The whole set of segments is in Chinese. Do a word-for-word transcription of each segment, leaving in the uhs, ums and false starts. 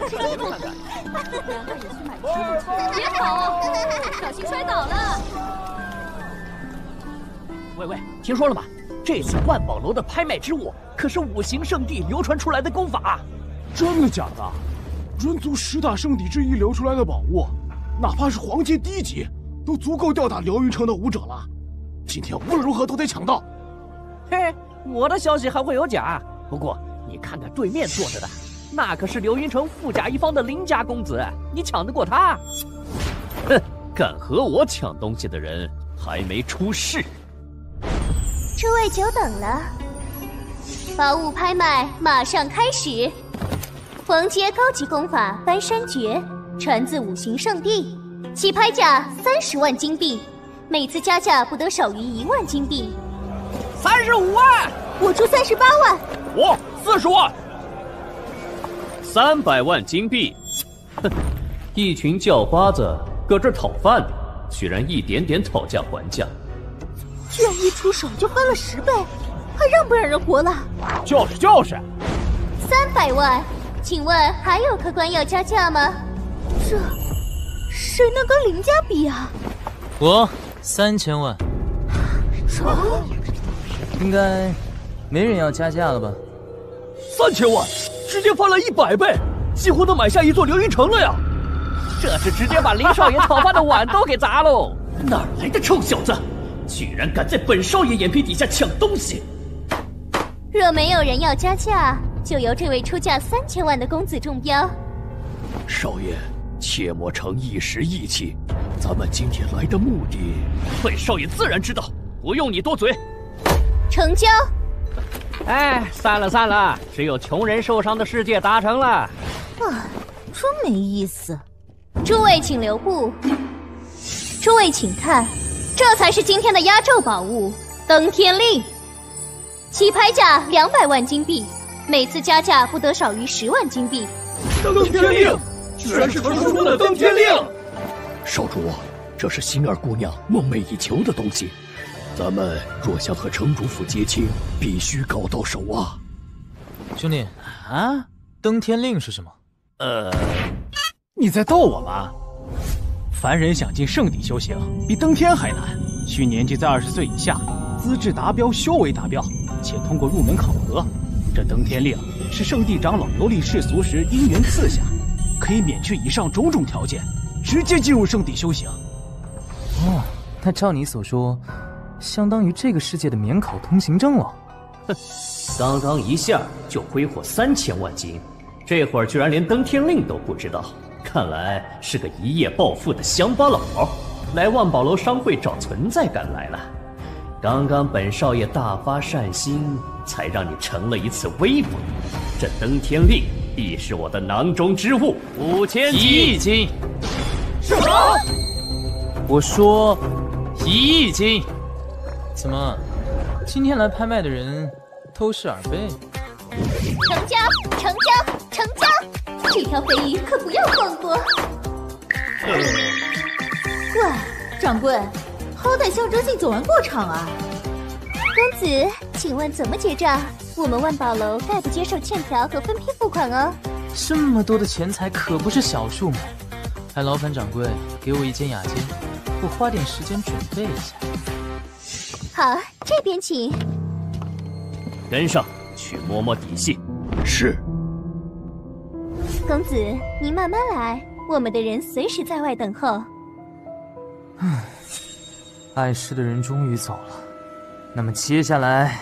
吃这个。别跑，小心摔倒了。 喂喂，听说了吗？这次万宝楼的拍卖之物可是五行圣地流传出来的功法。 真的假的？人族十大圣地之一流出来的宝物，哪怕是黄阶低级，都足够吊打辽云城的武者了。今天无论如何都得抢到。 嘿，我的消息还会有假。不过你看看对面坐着的，那可是流云城富甲一方的林家公子，你抢得过他？ 哼，敢和我抢东西的人还没出世。 诸位久等了，宝物拍卖马上开始。黄阶高级功法翻山诀，传自五行圣地，起拍价三十万金币，每次加价不得少于一万金币。 三十五万， 我出三十八万。 我四十万，三百万金币。哼，一群叫花子搁这讨饭呢，居然一点点讨价还价。 居然一出手就翻了十倍，还让不让人活了？ 就是就是。 三百万，请问还有客官要加价吗？这，谁能跟林家比啊？ 我三千万。 什么？ 应该没人要加价了吧？ 三千万，直接翻了一百倍，几乎能买下一座流云城了呀！这是直接把林少爷讨饭的碗都给砸喽！ 哪儿来的臭小子，居然敢在本少爷眼皮底下抢东西！ 若没有人要加价，就由这位出价三千万的公子中标。 少爷，切莫逞一时义气，咱们今天来的目的，本少爷自然知道，不用你多嘴。 成交。 哎，散了散了，只有穷人受伤的世界达成了。 啊，真没意思。诸位请留步，诸位请看，这才是今天的压轴宝物——登天令。起拍价两百万金币，每次加价不得少于十万金币。 登天令，居然是传说中的登天令！少主，这是心儿姑娘梦寐以求的东西。咱们若想和城主府结亲，必须搞到手啊！ 兄弟啊，登天令是什么？ 呃， 你在逗我吗？凡人想进圣地修行，比登天还难。需年纪在二十岁以下，资质达标，修为达标，且通过入门考核。这登天令是圣地长老游历世俗时因缘赐下，可以免去以上种种条件，直接进入圣地修行。 哦，那照你所说，相当于这个世界的免考通行证了。 哼，刚刚一下就挥霍三千万金，这会儿居然连登天令都不知道，看来是个一夜暴富的乡巴佬，来万宝楼商会找存在感来了。刚刚本少爷大发善心，才让你成了一次威风。这登天令必是我的囊中之物，五千金， 一亿金。 什么？ 我说一亿金。怎么，今天来拍卖的人都是耳背？ 成交，成交，成交！这条肥鱼可不要放过。 呃、 喂，掌柜，好歹象征性走完过场啊！公子，请问怎么结账？我们万宝楼概不接受欠条和分批付款哦。 这么多的钱财可不是小数目，还劳烦掌柜给我一间雅间，我花点时间准备一下。 好，这边请。 跟上去摸摸底细。是。 公子，您慢慢来，我们的人随时在外等候。 唉，碍事的人终于走了，那么接下来，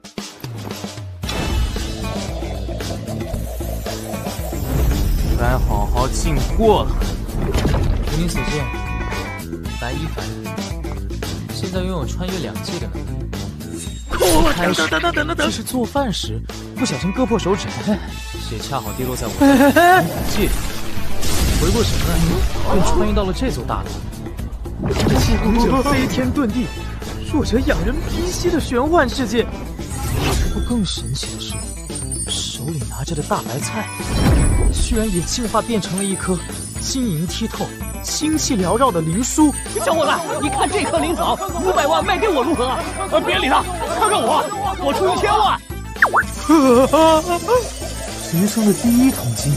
该好好进货了。如你所见，白衣凡人，现在拥有穿越两界的能力。开始只是做饭时不小心割破手指，血恰好滴落在我的界，回过神来，便穿越到了这座大楼。强者飞天遁地，弱者养人鼻息的玄幻世界。不过更神奇的是，手里拿着的大白菜，居然也进化变成了一颗晶莹剔透、清气缭绕的灵蔬。 小伙子，你看这颗灵草，五百万卖给我如何？ 呃，别理他，看看我，我出一千万。 人生的第一桶金，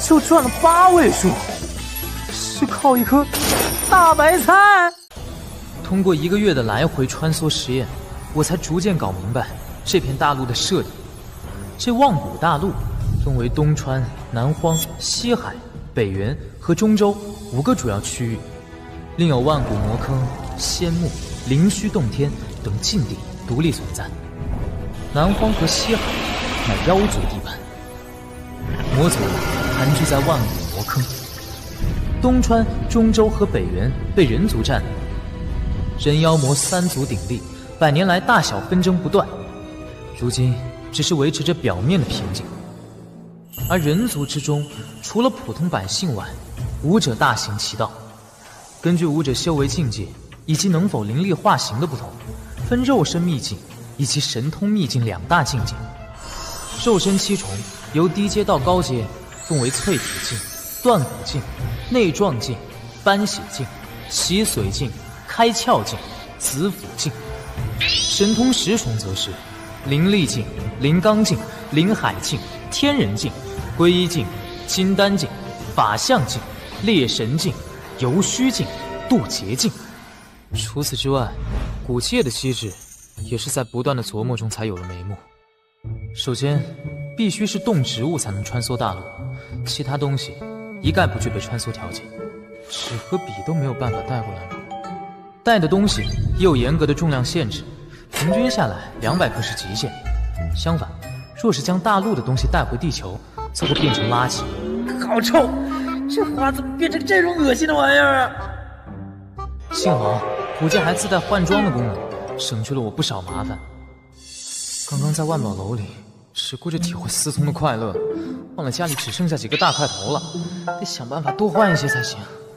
就赚了八位数，是靠一颗大白菜。 通过一个月的来回穿梭实验，我才逐渐搞明白这片大陆的设定。这望古大陆分为东川、南荒、西海、北原和中州五个主要区域，另有万古魔坑、仙墓、灵虚洞天等禁地独立存在。南荒和西海乃妖族地盘，魔族盘踞在万古魔坑。东川、中州和北原被人族占领，人妖魔三族鼎立，百年来大小纷争不断，如今只是维持着表面的平静。而人族之中，除了普通百姓外，武者大行其道。根据武者修为境界以及能否灵力化形的不同，分肉身秘境以及神通秘境两大境界。肉身七重由低阶到高阶分为淬体境、断骨境、内壮境、斑血境、洗髓境、开窍境、子府境。神通十重则是灵力境、灵罡境、灵海境、天人境、皈依境、金丹境、法相境、猎神境、游虚境、渡劫境。除此之外，古界的机制也是在不断的琢磨中才有了眉目。首先，必须是动植物才能穿梭大陆，其他东西一概不具备穿梭条件。纸和笔都没有办法带过来吗？带的东西也有严格的重量限制，平均下来两百克是极限。相反，若是将大陆的东西带回地球，则会变成垃圾。 好臭！这花怎么变成这种恶心的玩意儿啊？ 幸好古剑还自带换装的功能，省去了我不少麻烦。刚刚在万宝楼里只顾着体会思聪的快乐，忘了家里只剩下几个大块头了，得想办法多换一些才行。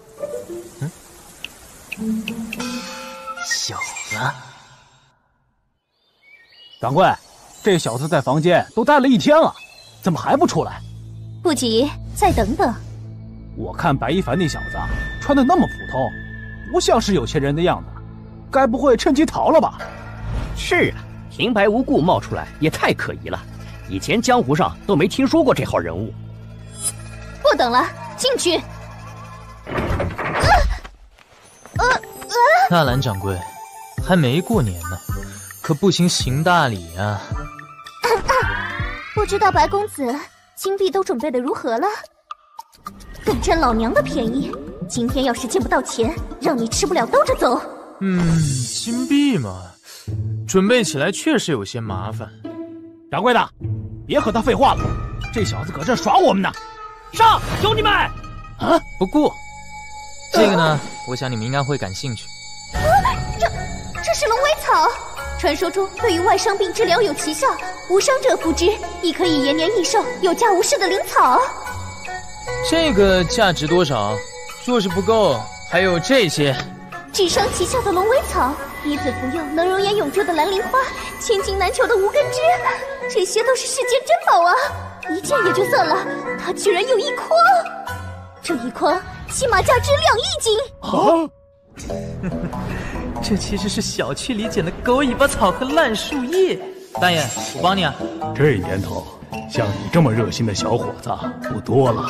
嗯，小子， 掌柜，这小子在房间都待了一天了，怎么还不出来？ 不急，再等等。 我看白一凡那小子穿的那么普通，不像是有钱人的样子，该不会趁机逃了吧？ 是啊，平白无故冒出来也太可疑了，以前江湖上都没听说过这号人物。 不等了，进去。呃呃， 纳兰掌柜，还没过年呢，可不行行大礼啊。 不知道白公子金币都准备的如何了？敢占老娘的便宜，今天要是见不到钱，让你吃不了兜着走。 嗯，金币嘛，准备起来确实有些麻烦。 掌柜的，别和他废话了，这小子搁这耍我们呢。 上，兄弟们！ 啊，不过这个呢，我想你们应该会感兴趣。 啊，这这是龙尾草，传说中对于外伤病治疗有奇效，无伤者服之，亦可以延年益寿，有价无市的灵草。 这个价值多少？若是不够，还有这些。 治伤奇效的龙尾草，以此服用能容颜永驻的蓝铃花，千金难求的无根枝，这些都是世间珍宝啊！一件也就算了，它居然有一筐，这一筐起码价值两亿斤。 啊！这其实是小区里捡的狗尾巴草和烂树叶。大爷，我帮你啊。 这年头，像你这么热心的小伙子不多了。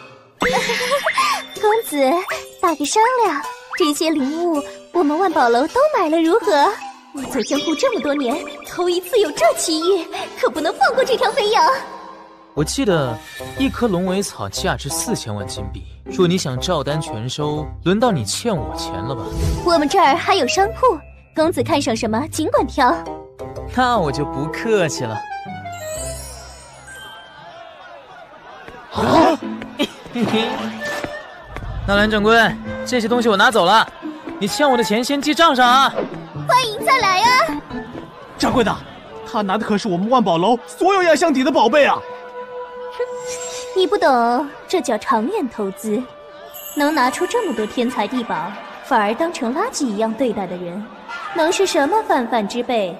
公子，打个商量，这些灵物我们万宝楼都买了，如何？我走江湖这么多年，头一次有这奇遇，可不能放过这条肥羊。 我记得一颗龙尾草价值四千万金币，若你想照单全收，轮到你欠我钱了吧？ 我们这儿还有商铺，公子看上什么尽管挑。 那我就不客气了。啊！纳兰掌柜，这些东西我拿走了，你欠我的钱先记账上啊！ 欢迎再来啊！ 掌柜的，他拿的可是我们万宝楼所有压箱底的宝贝啊！ 你不懂，这叫长远投资。能拿出这么多天才地宝，反而当成垃圾一样对待的人，能是什么泛泛之辈？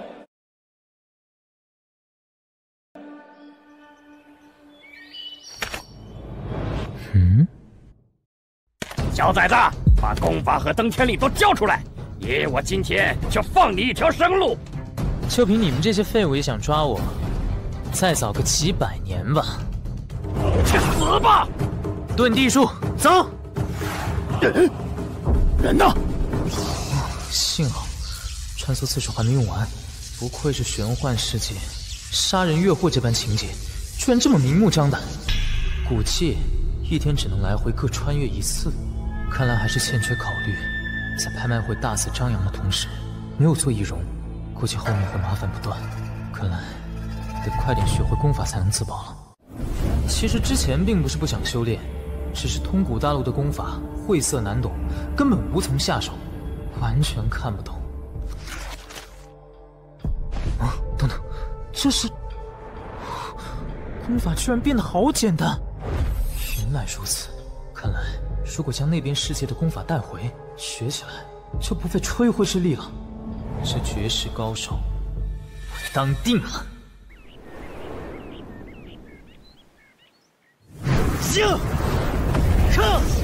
嗯， 小崽子，把功法和登天令都交出来，爷我今天就放你一条生路。 就凭你们这些废物也想抓我，再早个几百年吧。 去死吧！ 遁地术，走！ 人，人呢？ 幸好穿梭次数还没用完，不愧是玄幻世界，杀人越货这般情节，居然这么明目张胆。古界一天只能来回各穿越一次，看来还是欠缺考虑。在拍卖会大肆张扬的同时，没有做易容，估计后面会麻烦不断。看来得快点学会功法才能自保了。其实之前并不是不想修炼，只是通古大陆的功法晦涩难懂，根本无从下手，完全看不懂。啊，等等，这是功法居然变得好简单！原来如此，看来如果将那边世界的功法带回，学起来就不费吹灰之力了。这绝世高手，我当定了。 行，克，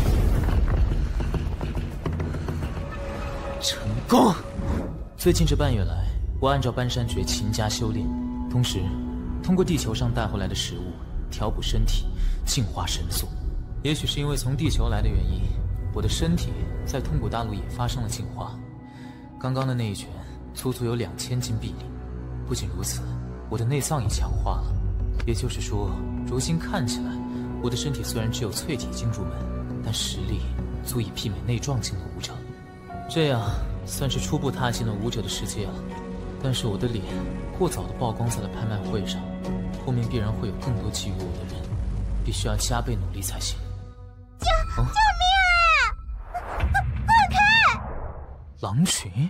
成功！最近这半月来，我按照搬山诀勤加修炼，同时通过地球上带回来的食物调补身体，净化神速。也许是因为从地球来的原因，我的身体在通古大陆也发生了进化。刚刚的那一拳，足足有两千斤臂力。不仅如此，我的内脏也强化了。也就是说，如今看起来，我的身体虽然只有淬体境入门，但实力足以媲美内壮境的武者。这样算是初步踏进了武者的世界了。但是我的脸过早的曝光在了拍卖会上，后面必然会有更多觊觎我的人，必须要加倍努力才行。 救救命啊！放开！ 狼群。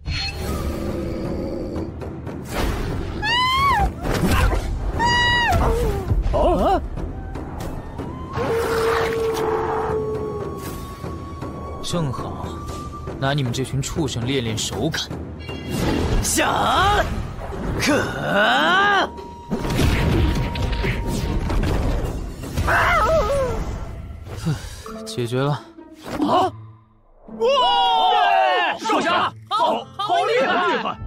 哦， 正好拿你们这群畜生练练手感。 想，可， 解决了。 啊！哇！少侠，好，好厉害！厉害！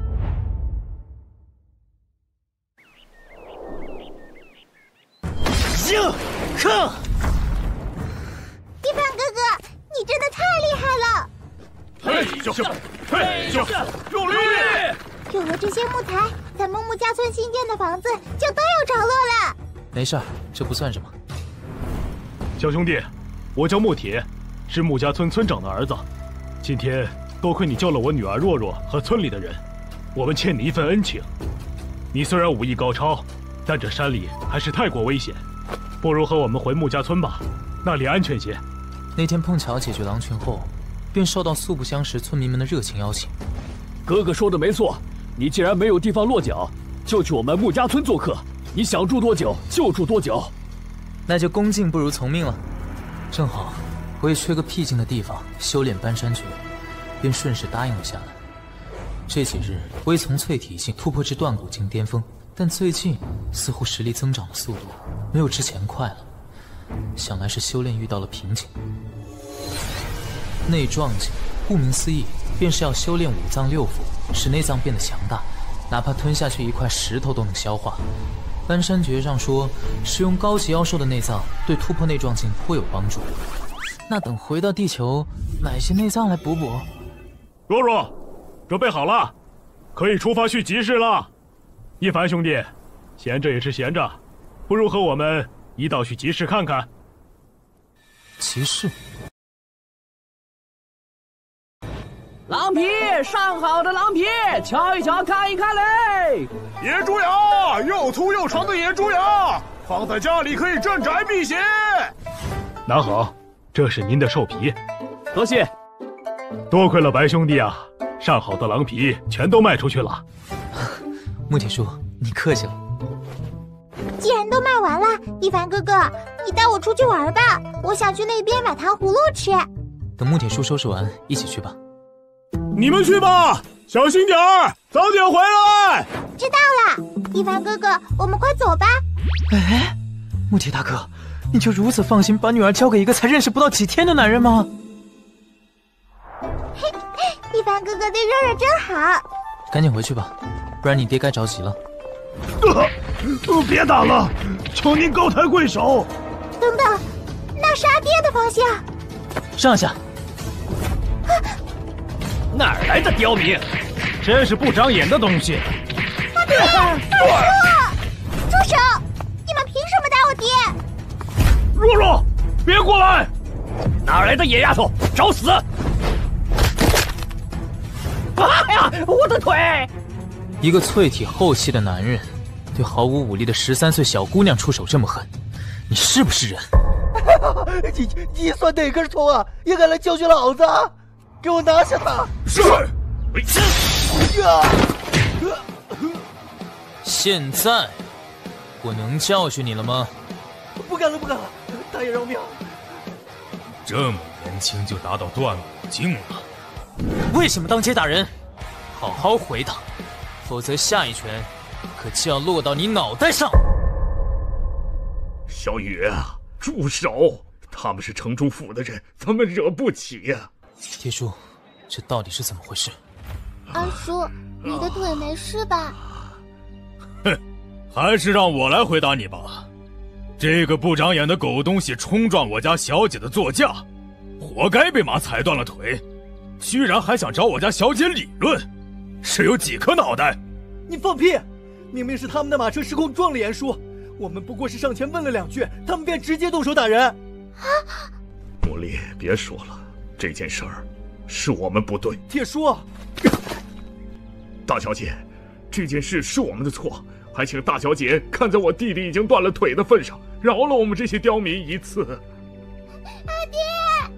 行，克！ 一凡哥哥，你真的太厉害了！ 嘿咻，嘿咻，用力！ 有了这些木材，咱们木家村新建的房子就都有着落了。 没事儿，这不算什么。 小兄弟，我叫穆铁，是穆家村村长的儿子。今天多亏你救了我女儿若若和村里的人，我们欠你一份恩情。你虽然武艺高超，但这山里还是太过危险，不如和我们回穆家村吧，那里安全些。 那天碰巧解决狼群后，便受到素不相识村民们的热情邀请。 哥哥说的没错，你既然没有地方落脚，就去我们穆家村做客，你想住多久就住多久。 那就恭敬不如从命了。正好我也缺个僻静的地方修炼搬山诀，便顺势答应了下来。这几日我也从淬体境突破至断骨境巅峰，但最近似乎实力增长的速度没有之前快了，想来是修炼遇到了瓶颈。内壮境顾名思义，便是要修炼五脏六腑，使内脏变得强大，哪怕吞下去一块石头都能消化。搬山诀上说，使用高级妖兽的内脏对突破内壮境颇有帮助。那等回到地球，买些内脏来补补。 若若，准备好了，可以出发去集市了。一凡兄弟，闲着也是闲着，不如和我们一道去集市看看。 集市。 狼皮，上好的狼皮，瞧一瞧，看一看嘞！ 野猪牙，又粗又长的野猪牙，放在家里可以镇宅辟邪。 拿好，这是您的兽皮。 多谢。 多亏了白兄弟啊，上好的狼皮全都卖出去了。 穆铁叔，你客气了。 既然都卖完了，一凡哥哥，你带我出去玩吧，我想去那边买糖葫芦吃。 等穆铁叔收拾完，一起去吧。 你们去吧，小心点儿，早点回来。 知道了，一凡哥哥，我们快走吧。 哎，穆铁大哥，你就如此放心把女儿交给一个才认识不到几天的男人吗？ 嘿，一凡哥哥对若若真好。 赶紧回去吧，不然你爹该着急了。 呃，别打了，求您高抬贵手。 等等， 那是阿爹的方向。 上一下。 哪儿来的刁民？ 真是不长眼的东西！ 阿爹，二叔，住手！你们凭什么打我爹？ 若若，别过来！ 哪儿来的野丫头，找死！哎呀，我的腿！ 一个淬体后期的男人，对毫无武力的十三岁小姑娘出手这么狠，你是不是人？ 你你算哪根葱啊？也敢来教训老子？给我拿下他！ 是。 现在我能教训你了吗？ 不敢了，不敢了，大爷饶命！ 这么年轻就达到断骨境了， 为什么当街打人？好好回答，否则下一拳可就要落到你脑袋上。 小雨啊，住手！他们是城主府的人，咱们惹不起呀、啊。 铁叔，这到底是怎么回事？ 二叔，你的腿没事吧？ 哼，还是让我来回答你吧。这个不长眼的狗东西冲撞我家小姐的座驾，活该被马踩断了腿，居然还想找我家小姐理论，是有几颗脑袋？ 你放屁！明明是他们的马车失控撞了严叔，我们不过是上前问了两句，他们便直接动手打人。 啊！ 茉莉，别说了，这件事儿是我们不对。 铁叔， 大小姐，这件事是我们的错，还请大小姐看在我弟弟已经断了腿的份上，饶了我们这些刁民一次。 阿爹，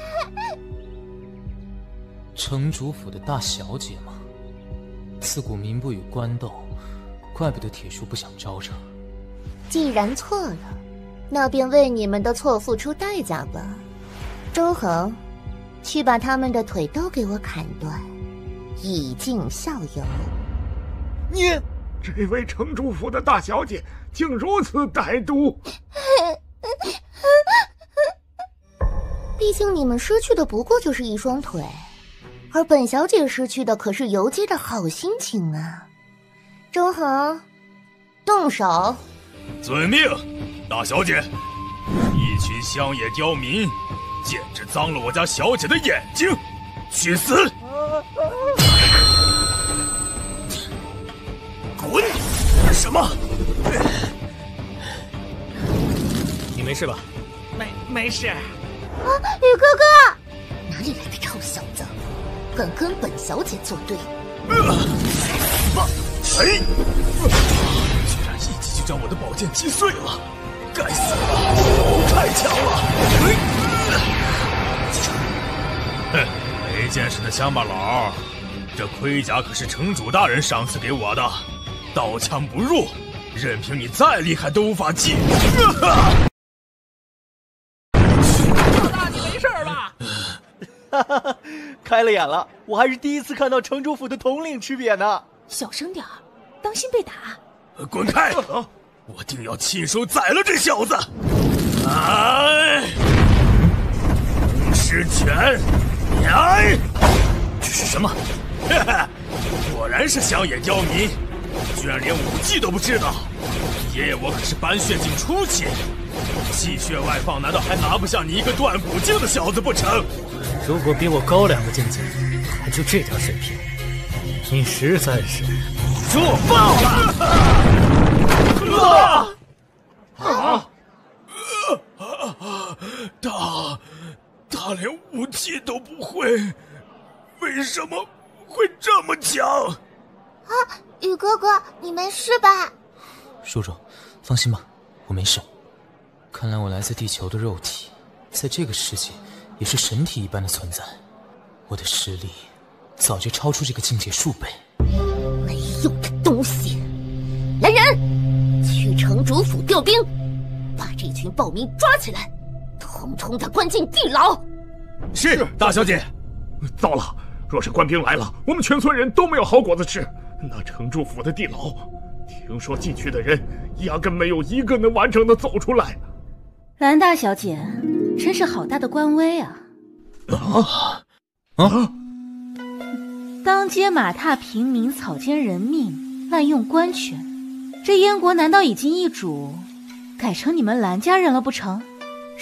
城主府的大小姐嘛，自古民不与官斗，怪不得铁叔不想招惹。 既然错了，那便为你们的错付出代价吧。周恒，去把他们的腿都给我砍断，以儆效尤。 你这位城主府的大小姐竟如此歹毒！ 毕竟你们失去的不过就是一双腿，而本小姐失去的可是游街的好心情啊！周恒，动手！ 遵命，大小姐。一群乡野刁民，简直脏了我家小姐的眼睛，去死！滚！什么？ 你没事吧？没没事。啊， 雨哥哥，哪里来的臭小子，敢跟本小姐作对？ 呃，哎！居然一击就将我的宝剑击碎了，该死了，太强了！哼，没见识的乡巴佬，这盔甲可是城主大人赏赐给我的，刀枪不入，任凭你再厉害都无法击。 老大，你没事吧？ 哈哈，开了眼了，我还是第一次看到城主府的统领吃瘪呢。 小声点儿，当心被打。 滚开！我定要亲手宰了这小子！哎，龙狮拳，哎，这是什么？哈哈，果然是乡野刁民，居然连武技都不知道。爷爷我可是搬血境初期，气血外放，难道还拿不下你一个断骨境的小子不成？ 如果比我高两个境界，还就这点水平，你实在是做爆了！啊啊！他他连武技都不会，为什么会这么强？ 啊，雨哥哥，你没事吧？ 叔叔，放心吧，我没事。看来我来自地球的肉体，在这个世界也是神体一般的存在。我的实力早就超出这个境界数倍。 没用的东西！来人，去城主府调兵，把这群暴民抓起来，统统的关进地牢。 是，大小姐。 糟了，若是官兵来了，我们全村人都没有好果子吃。那城主府的地牢，听说进去的人压根没有一个能完整的走出来。 蓝大小姐，真是好大的官威啊！ 啊啊！ 当街马踏平民，草菅人命，滥用官权，这燕国难道已经易主，改成你们蓝家人了不成？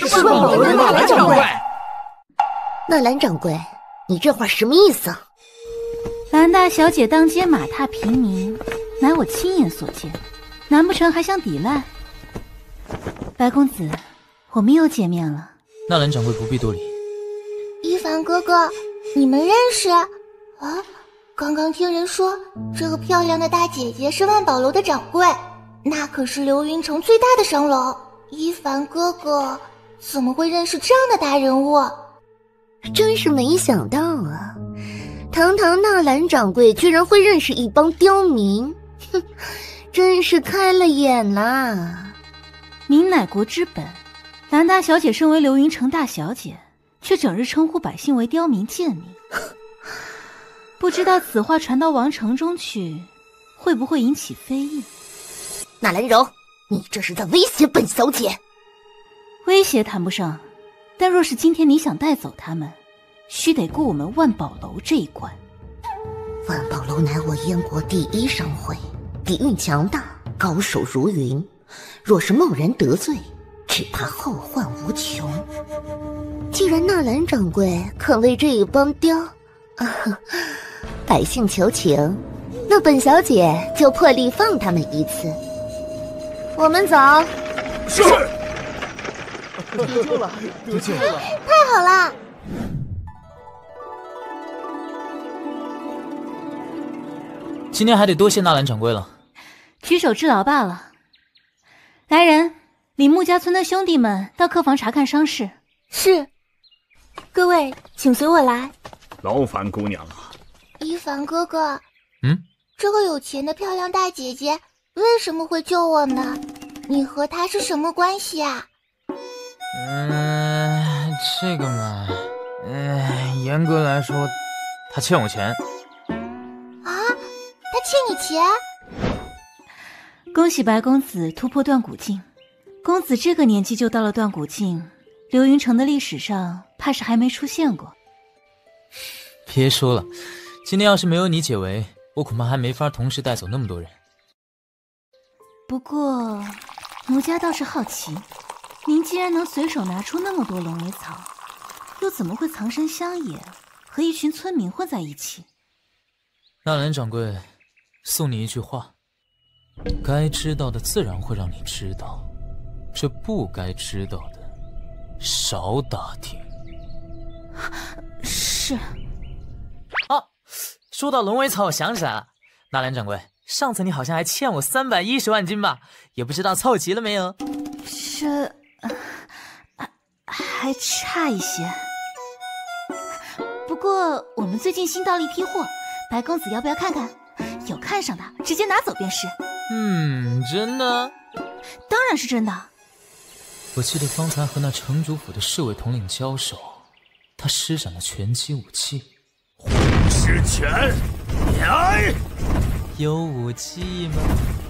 是万宝楼的纳兰掌柜。 纳兰掌柜，你这话什么意思啊？ 兰大小姐当街马踏平民，乃我亲眼所见，难不成还想抵赖？白公子，我们又见面了。 纳兰掌柜不必多礼。 一凡哥哥，你们认识？啊，刚刚听人说这个漂亮的大姐姐是万宝楼的掌柜，那可是流云城最大的商楼。一凡哥哥怎么会认识这样的大人物？ 真是没想到啊，堂堂纳兰掌柜居然会认识一帮刁民，哼，真是开了眼啦。 民乃国之本，兰大小姐身为流云城大小姐，却整日称呼百姓为刁民贱民，不知道此话传到王城中去，会不会引起非议？ 纳兰柔，你这是在威胁本小姐。 威胁谈不上，但若是今天你想带走他们，须得过我们万宝楼这一关。 万宝楼乃我燕国第一商会，底蕴强大，高手如云，若是贸然得罪，只怕后患无穷。既然纳兰掌柜肯为这一帮刁啊百姓求情，那本小姐就破例放他们一次。我们走。 是。 得救了，得救了！ 太好了！ 今天还得多谢纳兰掌柜了。 举手之劳罢了。来人，领穆家村的兄弟们到客房查看伤势。 是。各位，请随我来。 劳烦姑娘了。 一凡哥哥， 嗯， 这个有钱的漂亮大姐姐为什么会救我们？你和她是什么关系啊？ 嗯，这个嘛，嗯，严格来说，他欠我钱。 啊，他欠你钱？ 恭喜白公子突破断骨境，公子这个年纪就到了断骨境，流云城的历史上怕是还没出现过。 别说了，今天要是没有你解围，我恐怕还没法同时带走那么多人。 不过，奴家倒是好奇。您既然能随手拿出那么多龙尾草，又怎么会藏身乡野，和一群村民混在一起？ 纳兰掌柜，送你一句话：该知道的自然会让你知道，这不该知道的，少打听。 是。 啊，说到龙尾草，我想起来了，纳兰掌柜，上次你好像还欠我三百一十万金吧？也不知道凑齐了没有？ 这。还差一些，不过我们最近新到了一批货，白公子要不要看看？有看上的直接拿走便是。 嗯，真的？ 当然是真的。 我记得方才和那城主府的侍卫统领交手，他施展了拳击武器。 狮拳，来！ 有武器吗？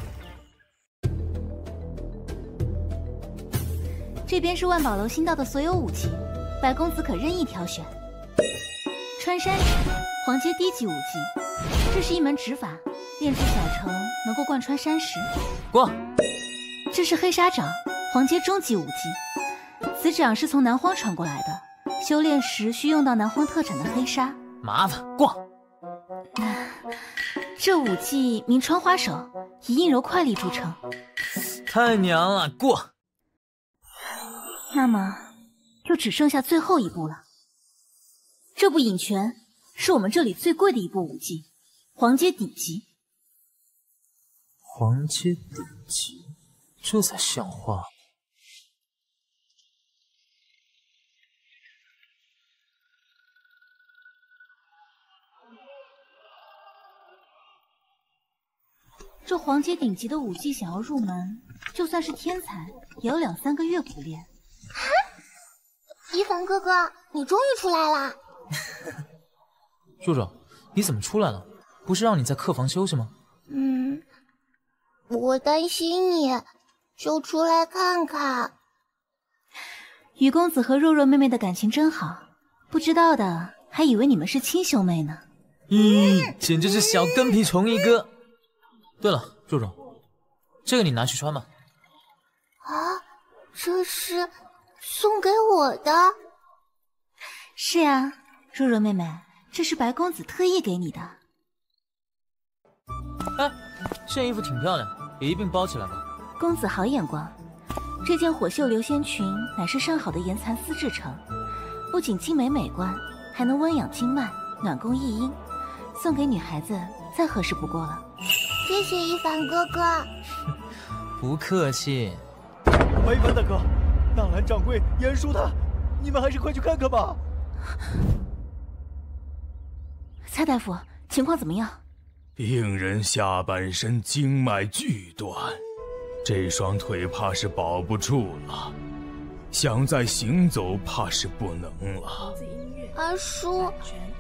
这边是万宝楼新到的所有武器，白公子可任意挑选。穿山指，黄阶低级武技，这是一门指法，炼制小成能够贯穿山石。 过。 这是黑沙掌，黄阶中级武技，此掌是从南荒传过来的，修炼时需用到南荒特产的黑沙。 麻烦，过。 这武技名穿花手，以阴柔快力著称。 太娘了，过。 那么，就只剩下最后一步了。这部隐拳是我们这里最贵的一部武技，黄阶顶级。 黄阶顶级，这才像话。 这黄阶顶级的武技想要入门，就算是天才，也要两三个月苦练。 啊！一凡哥哥，你终于出来啦！ 若若，你怎么出来了？不是让你在客房休息吗？ 嗯，我担心你，就出来看看。 雨公子和若若妹妹的感情真好，不知道的还以为你们是亲兄妹呢。 咦，简直是小跟皮虫一个。对了，若若，这个你拿去穿吧。 啊，这是送给我的？ 是呀，若若妹妹，这是白公子特意给你的。 哎，这件衣服挺漂亮，也一并包起来吧。 公子好眼光，这件火绣流仙裙乃是上好的岩蚕丝制成，不仅精美美观，还能温养经脉，暖宫益阴，送给女孩子再合适不过了。 谢谢一凡哥哥。 不客气。 白一凡大哥，纳兰掌柜、严叔他，你们还是快去看看吧。 蔡大夫，情况怎么样？ 病人下半身经脉俱断，这双腿怕是保不住了，想再行走怕是不能了。 阿叔，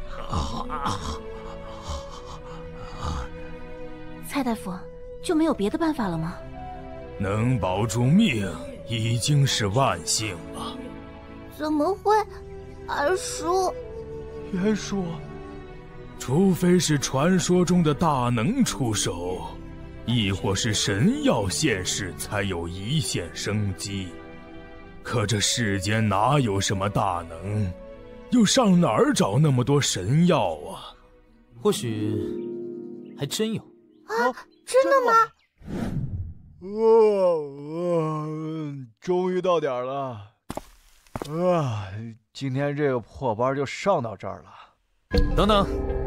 蔡大夫，就没有别的办法了吗？ 能保住命已经是万幸了。 怎么会？二叔， 严叔， 除非是传说中的大能出手，亦或是神药现世，才有一线生机。可这世间哪有什么大能，又上哪儿找那么多神药啊？ 或许还真有。 啊，真的吗？ 哦哦，终于到点了。啊，今天这个破班就上到这儿了。 等等。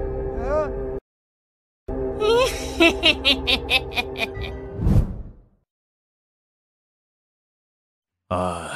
唉，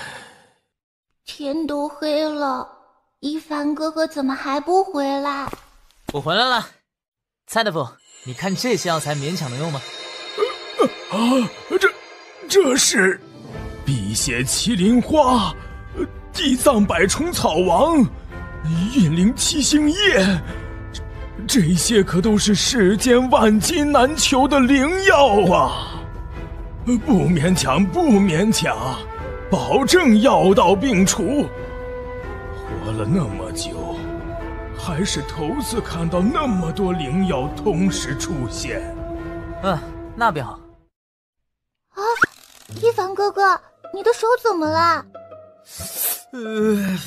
天都黑了，一凡哥哥怎么还不回来？ 我回来了，蔡大夫，你看这些药材勉强能用吗？ 啊，这这是辟邪麒麟花、地藏百虫草王、运灵七星叶，这些可都是世间万金难求的灵药啊！不勉强，不勉强，保证药到病除。活了那么久，还是头次看到那么多灵药同时出现。 嗯，那便好。 啊，一凡哥哥，你的手怎么了？ 呃，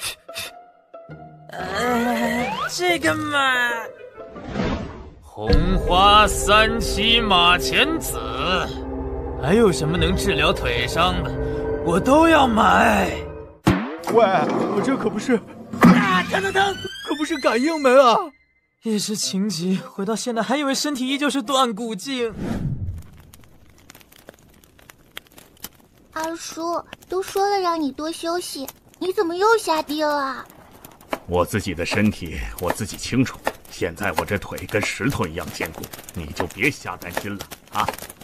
呃，这个嘛，红花三七马钱子，还有什么能治疗腿伤的，我都要买。 喂，我这可不是…… 啊，疼疼疼！ 可不是感应门啊！ 一时情急，回到现在还以为身体依旧是断骨境。 二叔，都说了让你多休息，你怎么又下地了？ 我自己的身体我自己清楚，现在我这腿跟石头一样坚固，你就别瞎担心了啊！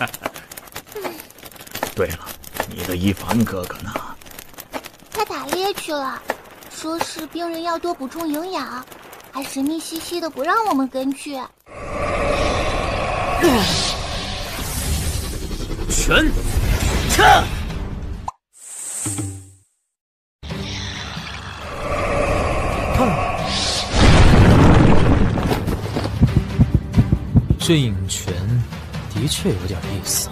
对了，你的一凡哥哥呢？ 他打猎去了，说是病人要多补充营养，还神秘兮兮的不让我们跟去。 拳撤！痛！这影拳的确有点意思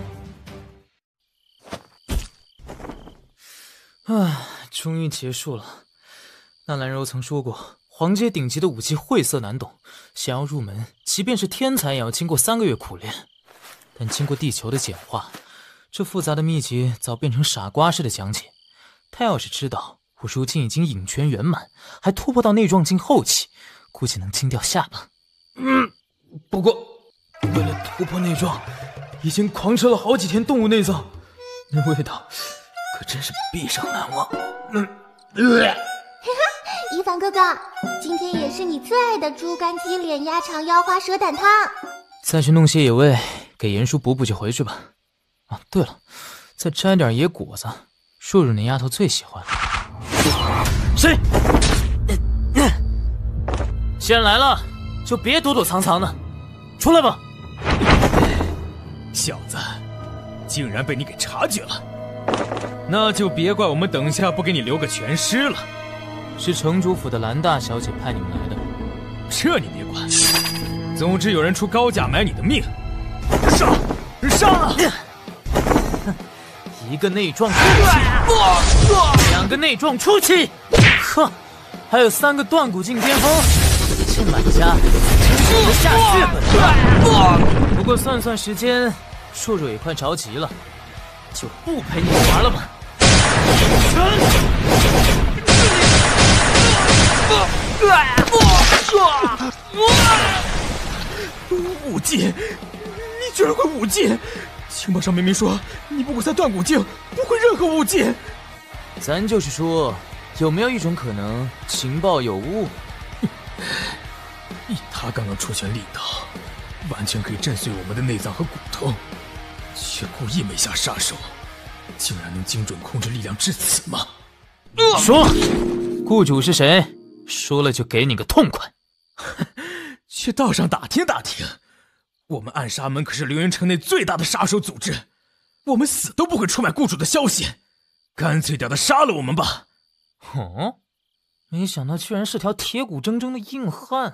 啊！啊，终于结束了。纳兰柔曾说过，皇阶顶级的武器晦涩难懂，想要入门，即便是天才也要经过三个月苦练。但经过地球的简化，这复杂的秘籍早变成傻瓜式的讲解。他要是知道我如今已经影拳圆满，还突破到内壮境后期，估计能惊掉下巴。嗯，不过为了突破内壮，已经狂吃了好几天动物内脏，那味道可真是毕生难忘。嗯，呃一凡哥哥，今天也是你最爱的猪肝鸡脸鸭肠腰花蛇胆汤。 再去弄些野味给严叔补补就回去吧。啊，对了，再摘点野果子，若若那丫头最喜欢。谁？既然来了，就别躲躲藏藏的，出来吧！ 小子，竟然被你给察觉了，那就别怪我们等下不给你留个全尸了。 是城主府的蓝大小姐派你们来的， 这你别管。总之有人出高价买你的命，上上啊！ 一个内撞出气，两个内撞出气，呵，还有三个断骨境巅峰，这买家真是不下血本。不过算算时间，硕硕也快着急了，就不陪你玩了吧。 武技，你居然会武技！情报上明明说你不过才断骨境，不会任何武技。 咱就是说，有没有一种可能，情报有误？ 以他刚刚出拳力道，完全可以震碎我们的内脏和骨头，却故意没下杀手，竟然能精准控制力量至此吗？ 说，雇主是谁？说了就给你个痛快。 去道上打听打听，我们暗杀门可是流云城内最大的杀手组织，我们死都不会出卖雇主的消息，干脆点的杀了我们吧。 哦，没想到居然是条铁骨铮铮的硬汉。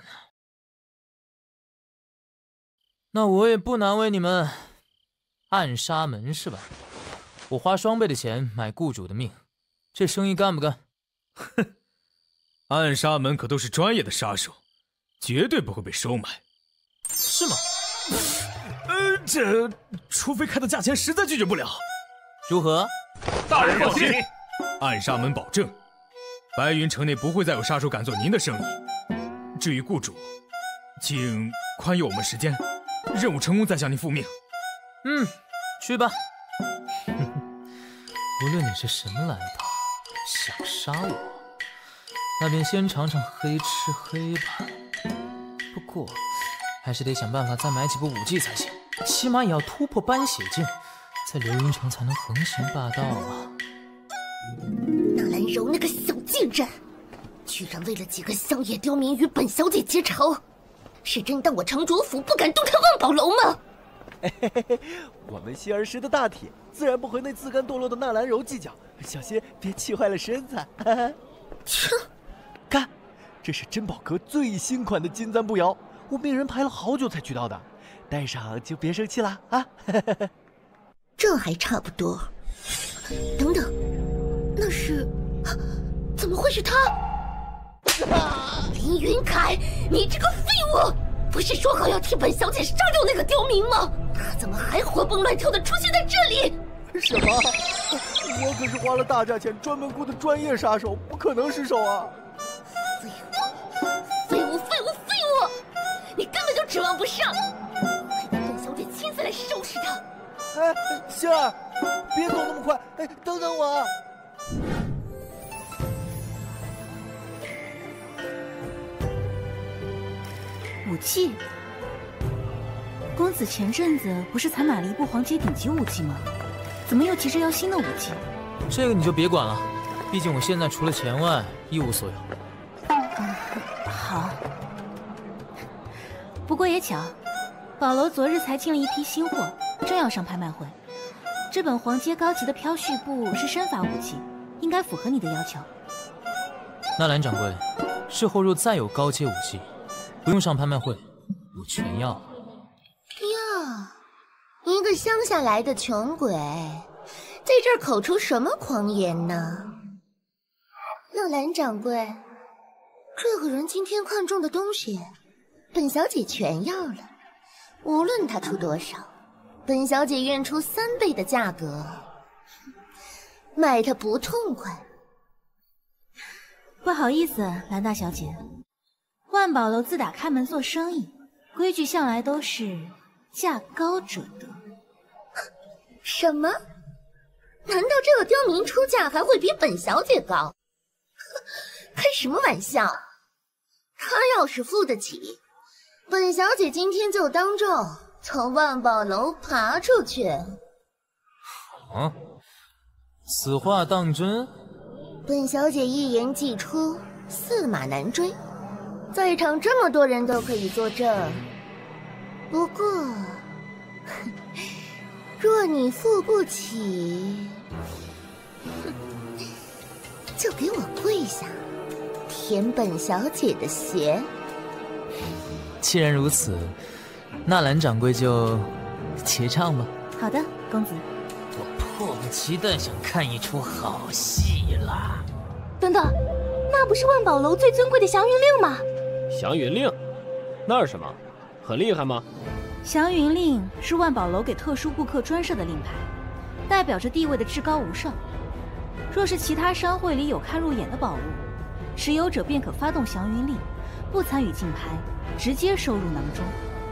那我也不难为你们，暗杀门是吧？我花双倍的钱买雇主的命，这生意干不干？ 哼，暗杀门可都是专业的杀手，绝对不会被收买。 是吗？ 呃，这除非开的价钱实在拒绝不了。 如何？ 大人放心， 暗杀门保证，白云城内不会再有杀手敢做您的生意。至于雇主，请宽宥我们时间，任务成功再向您复命。 嗯，去吧。无论你是什么来头，想杀我，那便先尝尝黑吃黑吧。不过，还是得想办法再买几部武技才行，起码也要突破斑血境，在流云城才能横行霸道啊！ 纳兰柔那个小贱人，居然为了几个乡野刁民与本小姐结仇，是真当我城主府不敢动他万宝楼吗？ 嘿嘿嘿，我们希儿师的大铁，自然不和那自甘堕落的纳兰柔计较，小心别气坏了身子。 切！ 看，这是珍宝阁最新款的金簪步摇，我命人排了好久才取到的，戴上就别生气啦啊！ 这还差不多。等等，那是，怎么会是他？啊、林云凯，你这个废物！不是说好要替本小姐杀掉那个刁民吗？他怎么还活蹦乱跳的出现在这里？ 什么？我可是花了大价钱专门雇的专业杀手，不可能失手啊！ 废物！废物！废物！废物！你根本就指望不上！还等本小姐亲自来收拾他！ 哎，星儿，别走那么快！哎，等等我啊！ 武器？公子前阵子不是才买了一部黄阶顶级武器吗？怎么又急着要新的武器？ 这个你就别管了，毕竟我现在除了钱外一无所有。 嗯，好。不过也巧，宝楼昨日才进了一批新货，正要上拍卖会。这本黄阶高级的飘絮步是身法武器，应该符合你的要求。 纳兰掌柜，事后若再有高阶武器，不用上拍卖会，我全要。 哟，一个乡下来的穷鬼，在这儿口出什么狂言呢？纳兰掌柜，这个人今天看中的东西，本小姐全要了，无论他出多少，本小姐愿出三倍的价格，卖他不痛快。 不好意思，兰大小姐，万宝楼自打开门做生意，规矩向来都是价高者得。 什么？难道这个刁民出价还会比本小姐高？开什么玩笑！他要是付得起，本小姐今天就当众从万宝楼爬出去。 啊？此话当真？ 本小姐一言既出，驷马难追。在场这么多人都可以作证。不过，若你付不起，就给我跪下，舔本小姐的鞋。 既然如此，纳兰掌柜就结账吧。 好的，公子。 我迫不及待想看一出好戏了。 等等，那不是万宝楼最尊贵的祥云令吗？ 祥云令，那是什么？很厉害吗？ 祥云令是万宝楼给特殊顾客专设的令牌，代表着地位的至高无上。若是其他商会里有看入眼的宝物，持有者便可发动祥云令，不参与竞拍，直接收入囊中。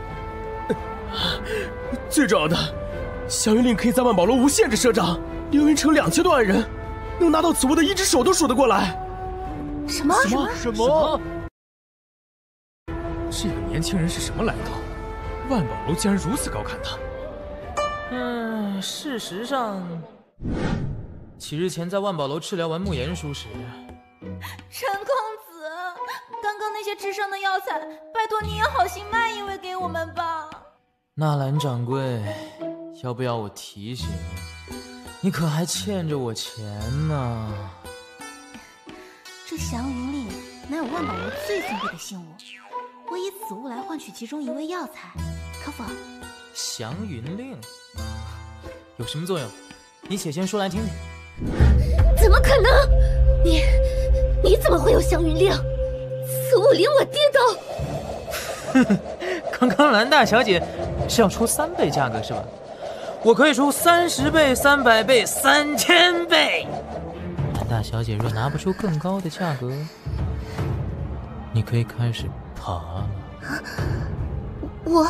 最重要的，祥云令可以在万宝楼无限制赊账，流云城两千多万人，能拿到此物的一只手都数得过来。 什么？ 什么？ 什么？ 这个年轻人是什么来头？万宝楼竟然如此高看他。 嗯，事实上，几日前在万宝楼治疗完慕言书时， 陈公子，刚刚那些治伤的药材，拜托你也好心卖一位给我们吧。 纳兰掌柜，要不要我提醒你？你可还欠着我钱呢。 这祥云令乃有万宝楼最尊贵的信物，我以此物来换取其中一味药材，可否？ 祥云令有什么作用？你且先说来听听。 怎么可能？你你怎么会有祥云令？此物连我爹都…… 哼哼，刚刚兰大小姐是要出三倍价格是吧？我可以出三十倍、三百倍、三千倍。兰大小姐若拿不出更高的价格，你可以开始爬了。 我，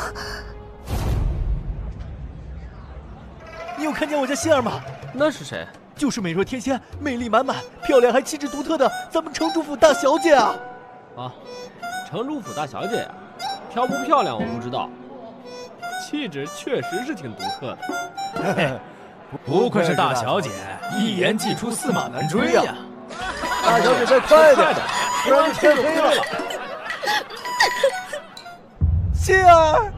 你有看见我家杏儿吗？ 那是谁？ 就是美若天仙、魅力满满、漂亮还气质独特的咱们城主府大小姐啊！ 啊，城主府大小姐啊，漂不漂亮我不知道，气质确实是挺独特的。 嘿，不愧是大小姐，一言既出，驷马难追呀！ 大小姐再快点，不然就天黑了。杏儿，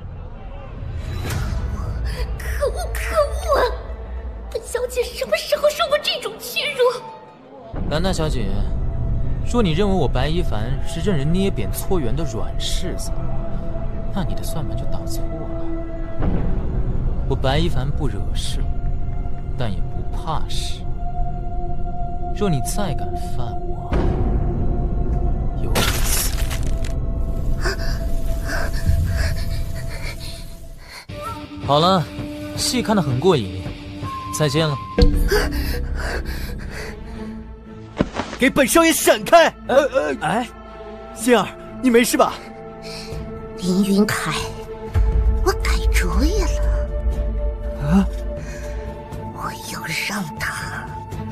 可恶可恶啊！本小姐什么时候受过这种屈辱？ 兰大小姐，若你认为我白一凡是任人捏扁搓圆的软柿子，那你的算盘就打错了。我白一凡不惹事，但也不怕事。若你再敢犯我，有一次。好了，戏看得很过瘾，再见了。 给本少爷闪开！呃呃，哎，杏儿，你没事吧？ 林云凯，我改主意了。 啊！ 我要让他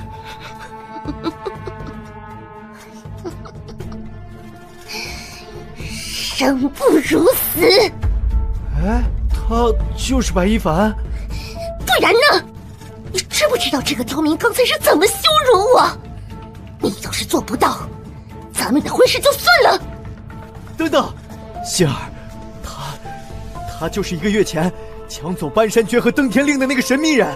生不如死。 哎，他就是白一凡？ 不然呢？你知不知道这个刁民刚才是怎么羞辱我？你要是做不到，咱们的婚事就算了。 等等，杏儿，他他就是一个月前抢走搬山诀和登天令的那个神秘人。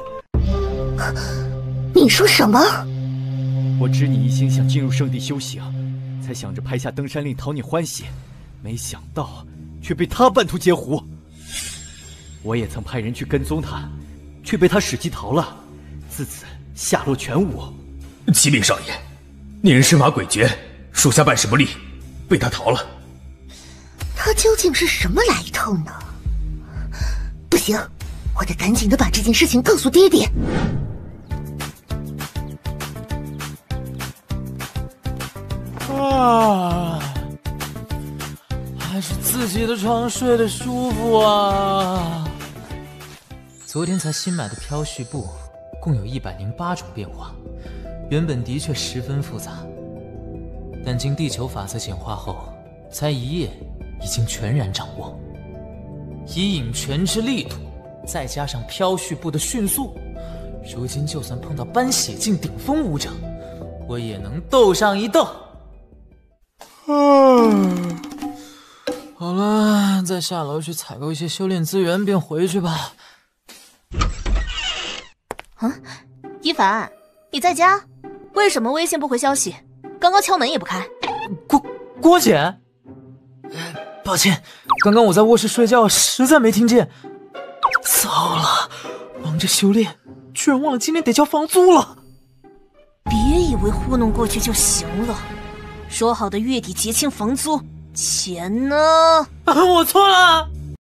你说什么？ 我知你一心想进入圣地修行，才想着拍下登山令讨你欢喜，没想到却被他半途截胡。我也曾派人去跟踪他，却被他使计逃了，自此下落全无。 启禀少爷，那人身法诡谲，属下办事不力，被他逃了。 他究竟是什么来头呢？不行，我得赶紧的把这件事情告诉爹爹。 啊，还是自己的床睡得舒服啊。昨天才新买的飘絮布，共有一百零八种变化，原本的确十分复杂，但经地球法则简化后，才一夜已经全然掌握。以引泉之力度，再加上飘絮布的迅速，如今就算碰到斑血境顶峰武者，我也能斗上一斗。嗯，好了，再下楼去采购一些修炼资源，便回去吧。 嗯，一凡，你在家？为什么微信不回消息？刚刚敲门也不开。 郭郭姐，抱歉，刚刚我在卧室睡觉，实在没听见。糟了，忙着修炼， 居然忘了今天得交房租了。 别以为糊弄过去就行了，说好的月底结清房租，钱呢？ 啊，我错了。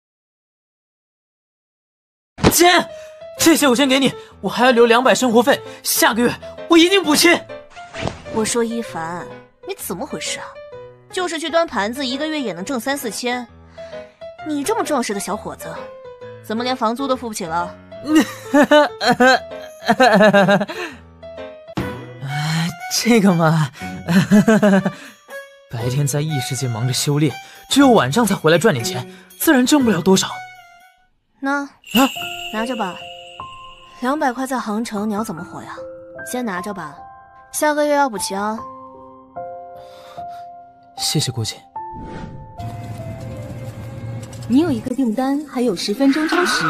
姐，这些我先给你，我还要留两百生活费，下个月我一定补齐。 我说一凡，你怎么回事啊？就是去端盘子，一个月也能挣三四千。你这么壮实的小伙子，怎么连房租都付不起了？ 这个嘛，白天在异世界忙着修炼，只有晚上才回来赚点钱，自然挣不了多少。 那啊，拿着吧，两百块在杭城，你要怎么活呀？先拿着吧，下个月要补齐啊。 谢谢郭姐。 你有一个订单，还有十分钟超时。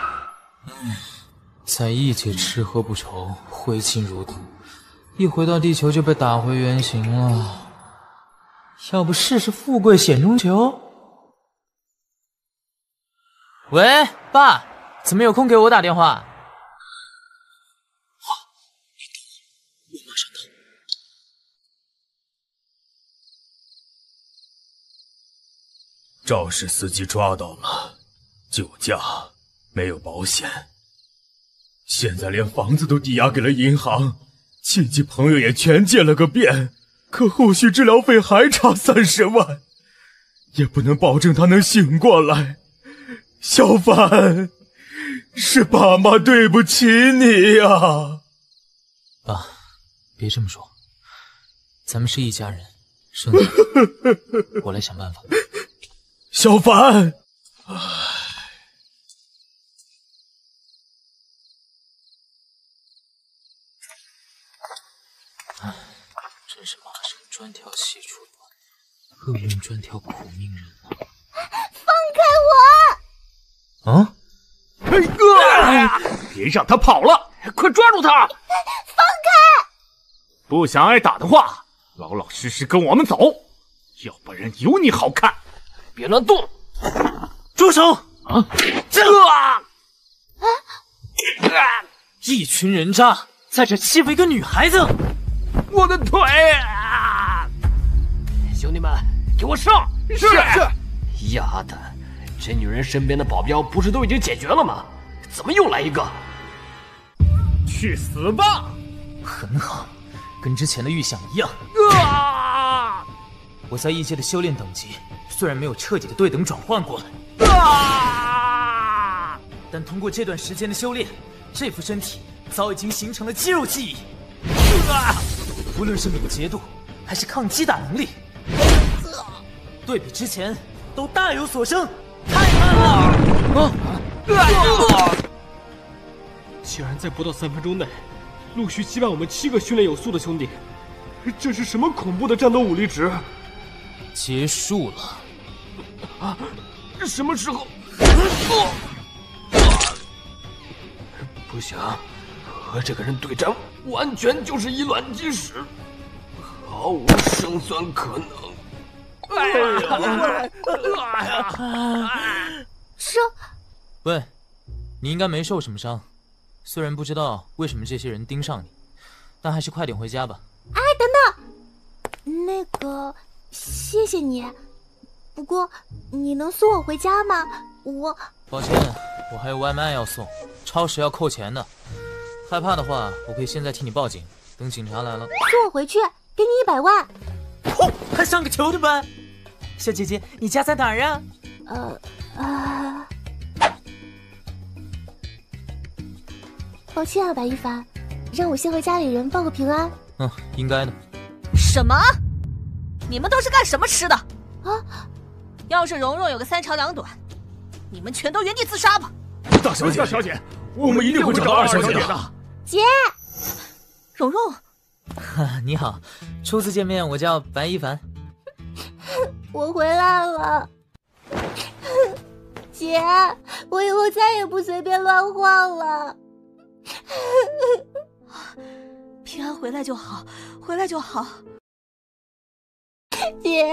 在异界吃喝不愁，挥金如土，一回到地球就被打回原形了。要不试试富贵险中求？喂，爸，怎么有空给我打电话？好，你等我，我马上到。 肇事司机抓到了，酒驾，没有保险，现在连房子都抵押给了银行，亲戚朋友也全见了个遍，可后续治疗费还差三十万，也不能保证他能醒过来。小凡，是爸妈对不起你呀、啊！ 爸，别这么说，咱们是一家人，兄弟，我来想办法。 小凡，唉， 唉，真是马生专挑细处断，厄运专挑苦命人啊！ 放开我！ 啊！ 哎哥，别让他跑了，快抓住他！放开！ 不想挨打的话，老老实实跟我们走，要不然有你好看。 别乱动！ 住手！ 啊！ 这啊！一群人渣在这欺负一个女孩子， 我的腿啊！兄弟们，给我上！ 是是。 丫的，这女人身边的保镖不是都已经解决了吗？怎么又来一个？ 去死吧！ 很好，跟之前的预想一样。 啊！ 我在异界的修炼等级虽然没有彻底的对等转换过来， 啊！ 但通过这段时间的修炼，这副身体早已经形成了肌肉记忆。啊！无论是敏捷度还是抗击打能力，对比之前都大有所升。太慢了！啊！ 啊！竟然在不到三分钟内，陆续击败我们七个训练有素的兄弟，这是什么恐怖的战斗武力值？ 结束了。 啊！什么时候？不行，和这个人对战，完全就是以卵击石，毫无胜算可能。 哎呀！哎呀！这…… 喂，你应该没受什么伤，虽然不知道为什么这些人盯上你，但还是快点回家吧。 哎，等等，那个，谢谢你。不过，你能送我回家吗？我…… 抱歉，我还有外卖要送，超时要扣钱的。害怕的话，我可以现在替你报警，等警察来了送我回去，给你一百万。 嚯，还上个球的班！小姐姐，你家在哪儿啊？ 呃啊，抱歉啊，白一凡，让我先和家里人报个平安。 嗯，应该的。 什么？你们都是干什么吃的？ 啊！ 要是蓉蓉有个三长两短，你们全都原地自杀吧！ 大小姐，大小姐，我们一定会找到二小姐的。 姐， 蓉蓉， 你好，初次见面，我叫白一凡。 我回来了，姐，我以后再也不随便乱晃了。 平安回来就好，回来就好。 姐，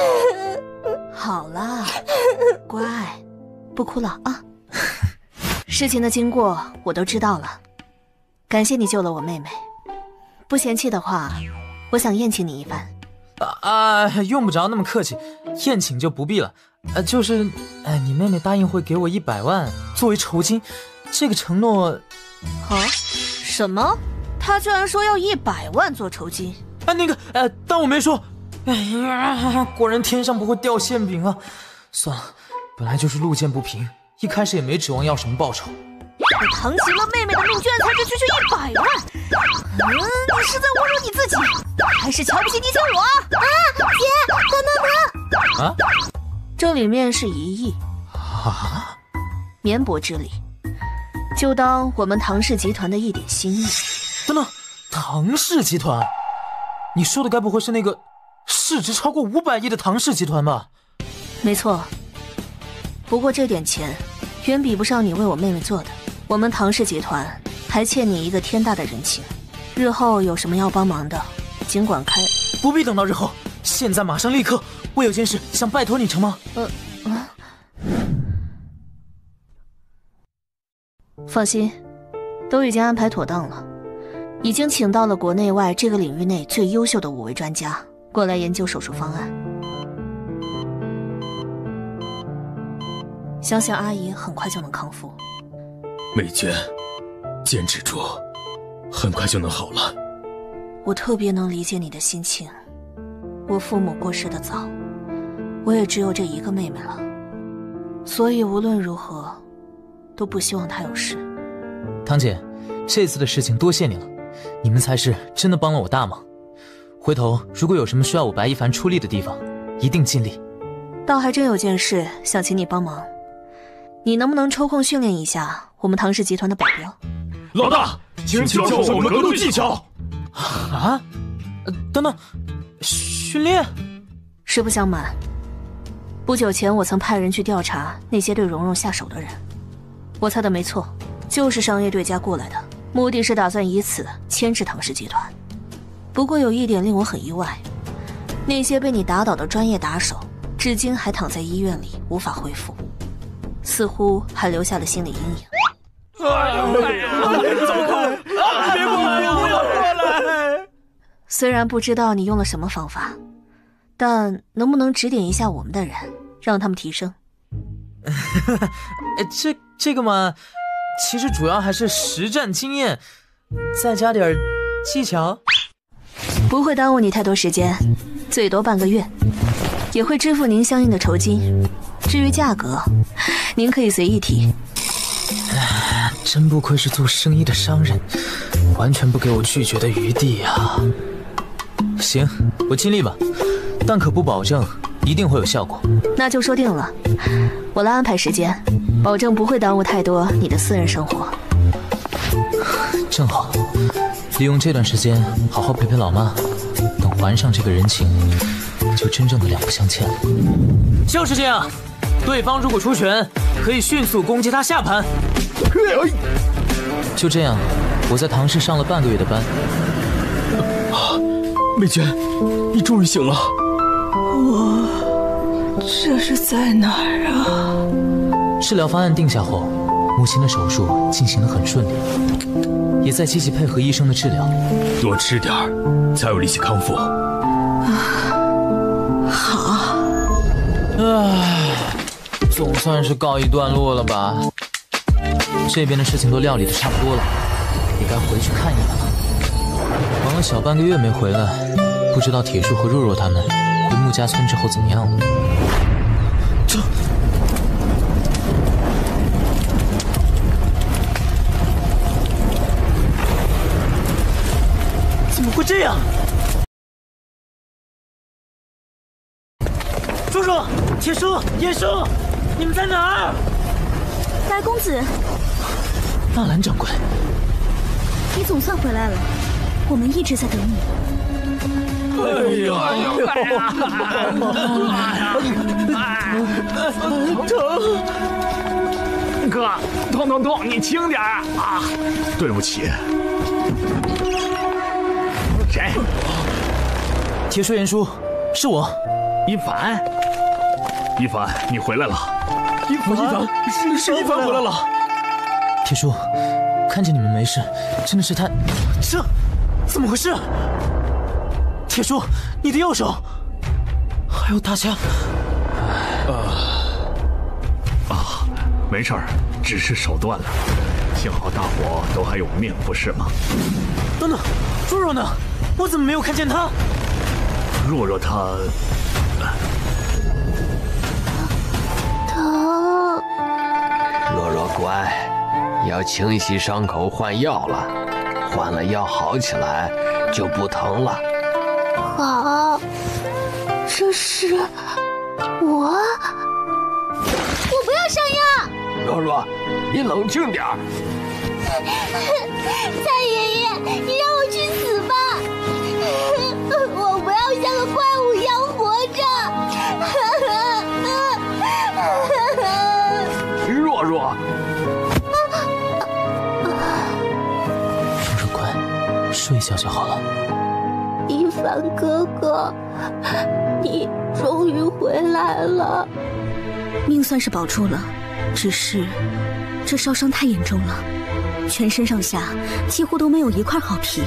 好了，乖，不哭了啊。 事情的经过我都知道了，感谢你救了我妹妹。不嫌弃的话，我想宴请你一番。 啊啊，用不着那么客气，宴请就不必了。呃，就是，哎，你妹妹答应会给我一百万作为酬金，这个承诺…… 啊？什么？她居然说要一百万做酬金？ 啊，那个，呃，当我没说。哎呀，果然天上不会掉馅饼啊！算了，本来就是路见不平，一开始也没指望要什么报酬。 我堂吉了妹妹的命，居然才区区一百万！嗯，你是在侮辱你自己，还是瞧不起你像我？啊，姐，等等等！啊，这里面是一亿啊，绵薄之礼，就当我们唐氏集团的一点心意。 等等，唐氏集团？你说的该不会是那个市值超过五百亿的唐氏集团吧？ 没错，不过这点钱远比不上你为我妹妹做的。我们唐氏集团还欠你一个天大的人情，日后有什么要帮忙的，尽管开。 不必等到日后，现在马上立刻。我有件事想拜托你成吗？ 呃啊，放心，都已经安排妥当了，已经请到了国内外这个领域内最优秀的五位专家过来研究手术方案。相信阿姨很快就能康复。 美娟，坚持住，很快就能好了。 我特别能理解你的心情。我父母过世的早，我也只有这一个妹妹了，所以无论如何都不希望她有事。 堂姐，这次的事情多谢你了，你们才是真的帮了我大忙。回头如果有什么需要我白一凡出力的地方，一定尽力。 倒还真有件事想请你帮忙，你能不能抽空训练一下我们唐氏集团的保镖？ 老大，请教授我们格斗技巧。 啊？呃、等等，训练？ 实不相瞒，不久前我曾派人去调查那些对蓉蓉下手的人，我猜的没错，就是商业对家雇来的，目的是打算以此牵制唐氏集团。不过有一点令我很意外，那些被你打倒的专业打手，至今还躺在医院里无法恢复，似乎还留下了心理阴影。 哎呀，走开！别过来呀！不要过来！ 虽然不知道你用了什么方法，但能不能指点一下我们的人，让他们提升？ 这这个嘛，其实主要还是实战经验，再加点技巧。 不会耽误你太多时间，最多半个月，也会支付您相应的酬金。至于价格，您可以随意提。 真不愧是做生意的商人，完全不给我拒绝的余地啊！行，我尽力吧，但可不保证一定会有效果。 那就说定了，我来安排时间，保证不会耽误太多你的私人生活。 正好，利用这段时间好好陪陪老妈，等还上这个人情，就真正的两不相欠了。就是这样，对方如果出拳，可以迅速攻击他下盘。就这样，我在唐氏上了半个月的班。 啊，美娟，你终于醒了。 我这是在哪儿啊？ 治疗方案定下后，母亲的手术进行得很顺利，也在积极配合医生的治疗。 多吃点儿，才有力气康复。 啊，好。 唉，总算是告一段落了吧。这边的事情都料理的差不多了，也该回去看一眼了。忙了小半个月没回来，不知道铁树和若若他们回穆家村之后怎么样了。这怎么会这样？叔叔、铁叔、野叔，你们在哪儿？ 白公子， 纳兰掌柜， 你总算回来了，我们一直在等你。 哎呀，哎呀，疼！哥，痛痛痛，你轻点啊！对不起。谁？ 铁叔、严叔，是我， 一凡。一凡，你回来了。一凡，一凡，是是一凡回来了。 铁叔，看见你们没事，真的是太……这怎么回事？铁叔，你的右手还有大枪。 啊啊，没事儿，只是手断了。幸好大伙都还有命，不是吗？ 等等，若若呢？我怎么没有看见她？ 若若她…… 疼。 若若乖，要清洗伤口，换药了。换了药好起来就不疼了。 好，这是我，我不要上药。 若若，你冷静点儿。 蔡爷爷，你让我去死吧！我不要像个怪物一样活着。若若， 若若乖，睡一觉就好了。 一凡哥哥，你终于回来了。 命算是保住了，只是这烧伤太严重了，全身上下几乎都没有一块好皮。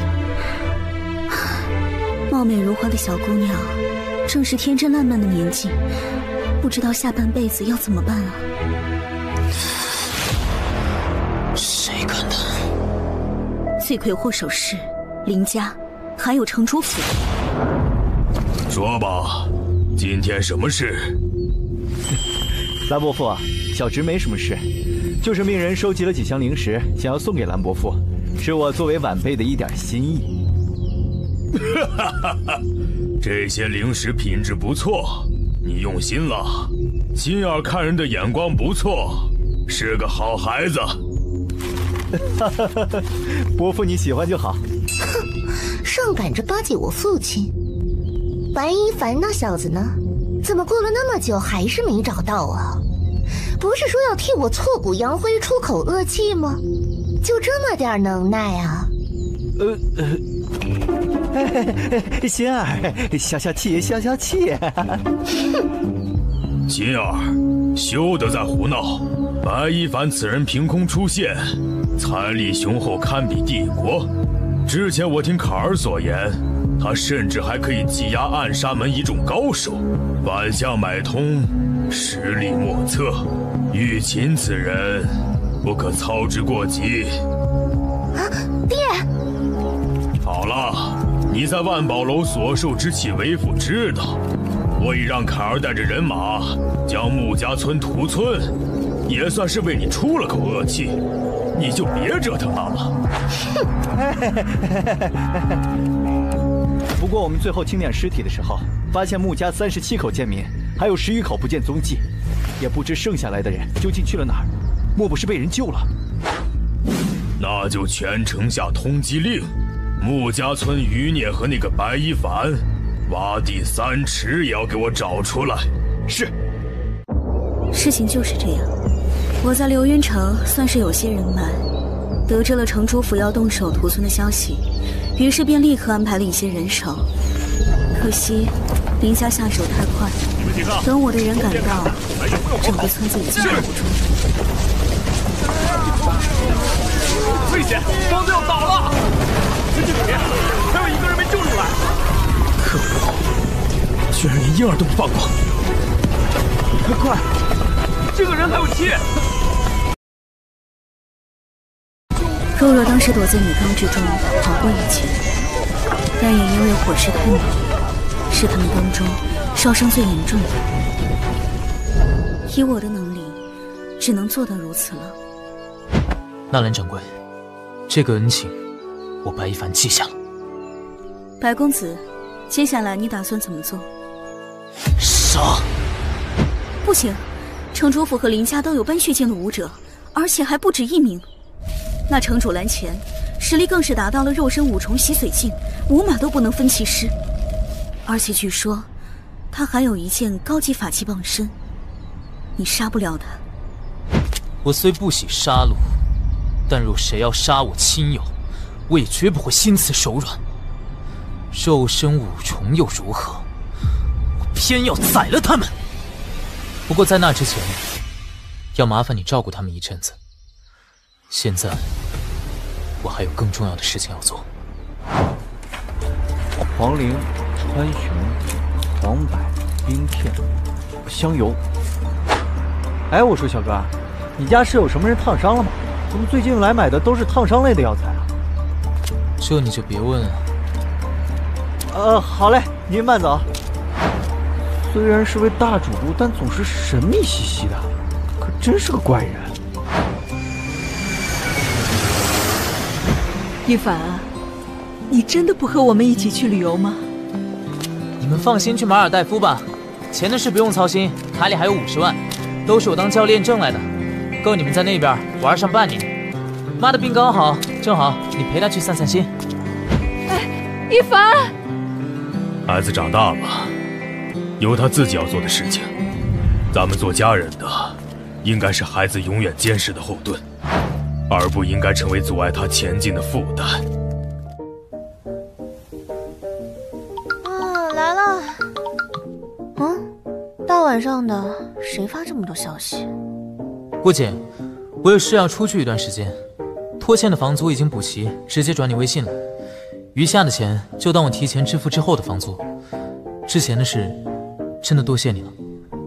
貌美如花的小姑娘，正是天真烂漫的年纪，不知道下半辈子要怎么办啊！ 谁干的？ 罪魁祸首是林家，还有程主府。 说吧，今天什么事？ 蓝伯父，小侄没什么事，就是命人收集了几箱零食，想要送给蓝伯父，是我作为晚辈的一点心意。 哈哈哈，这些零食品质不错，你用心了。金儿看人的眼光不错，是个好孩子。 哈哈哈哈，伯父你喜欢就好。 哼，上赶着巴结我父亲。白一凡那小子呢？怎么过了那么久还是没找到啊？不是说要替我挫骨扬灰出口恶气吗？就这么点能耐啊？ 呃呃，心儿，消消气，消消气。 心儿，休得再胡闹！白一凡此人凭空出现，财力雄厚，堪比帝国。之前我听卡尔所言，他甚至还可以技压暗杀门一众高手，反向买通，实力莫测。玉琴此人，不可操之过急。 啊，爹！ 好了，你在万宝楼所受之气，为父知道。我已让凯儿带着人马将穆家村屠村，也算是为你出了口恶气。你就别折腾妈妈。 不过我们最后清点尸体的时候，发现穆家三十七口贱民，还有十余口不见踪迹，也不知剩下来的人究竟去了哪儿，莫不是被人救了？ 那就全城下通缉令，穆家村余孽和那个白一凡，挖地三尺也要给我找出来。是。 事情就是这样，我在流云城算是有些人脉，得知了城主府要动手屠村的消息，于是便立刻安排了一些人手。可惜林家下手太快，等我的人赶到，整个村子已经守不住。 危险！房子要倒了！前进里面，还有一个人没救出来。 可恶！居然连婴儿都不放过！ 快！这个人还有气！ 若若当时躲在女缸之中逃过一劫，但也因为火势太猛，是他们当中烧伤最严重的。以我的能力，只能做到如此了。 纳兰掌柜，这个恩情，我白一凡记下了。 白公子，接下来你打算怎么做？ 杀！ 不行，城主府和林家都有搬血境的武者，而且还不止一名。那城主蓝钱实力更是达到了肉身五重洗髓境，五马都不能分其尸。而且据说他还有一件高级法器傍身，你杀不了他。 我虽不喜杀戮，但若谁要杀我亲友，我也绝不会心慈手软。肉身五重又如何？我偏要宰了他们。不过在那之前，要麻烦你照顾他们一阵子。 现在我还有更重要的事情要做。 黄陵、川芎、黄柏、冰片、香油。哎，我说小哥，你家是有什么人烫伤了吗？怎么最近来买的都是烫伤类的药材啊？ 这你就别问了。 呃，好嘞，您慢走。虽然是位大主顾，但总是神秘兮兮的，可真是个怪人。 一凡，你真的不和我们一起去旅游吗？ 你们放心去马尔代夫吧，钱的事不用操心，卡里还有五十万，都是我当教练挣来的，够你们在那边玩上半年。妈的病刚好，正好你陪她去散散心。 哎，一凡， 孩子长大了，有他自己要做的事情。咱们做家人的，应该是孩子永远坚实的后盾，而不应该成为阻碍他前进的负担。 啊，来了。嗯，大晚上的，谁发这么多消息？ 顾姐，我有事要出去一段时间，拖欠的房租已经补齐，直接转你微信了。余下的钱就当我提前支付之后的房租。之前的事，真的多谢你了。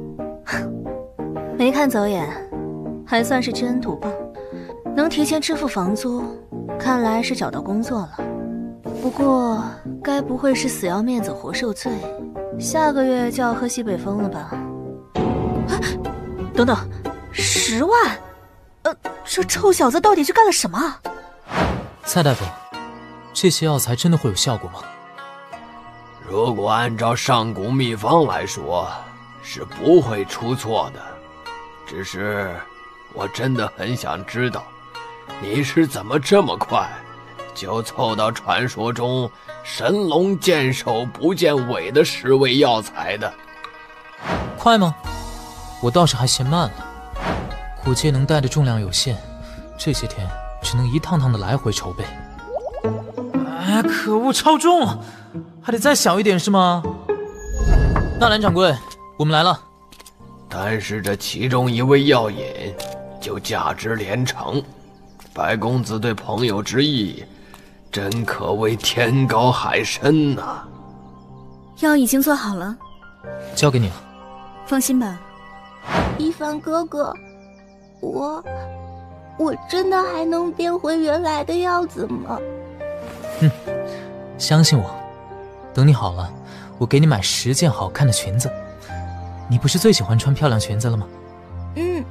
没看走眼，还算是知恩图报。能提前支付房租，看来是找到工作了。不过，该不会是死要面子活受罪，下个月就要喝西北风了吧？啊，等等，十万？呃，这臭小子到底是干了什么？ 蔡大夫，这些药材真的会有效果吗？ 如果按照上古秘方来说，是不会出错的。只是，我真的很想知道，你是怎么这么快，就凑到传说中神龙见首不见尾的十味药材的？ 快吗？我倒是还嫌慢了。古界能带的重量有限，这些天只能一趟趟的来回筹备。哎，可恶，超重，还得再小一点是吗？纳兰掌柜，我们来了。 但是这其中一味药引就价值连城，白公子对朋友之意，真可谓天高海深呐、啊。 药已经做好了， 交给你了。 放心吧。 一凡哥哥，我我真的还能变回原来的样子吗？ 嗯，相信我，等你好了，我给你买十件好看的裙子。你不是最喜欢穿漂亮裙子了吗？ 嗯。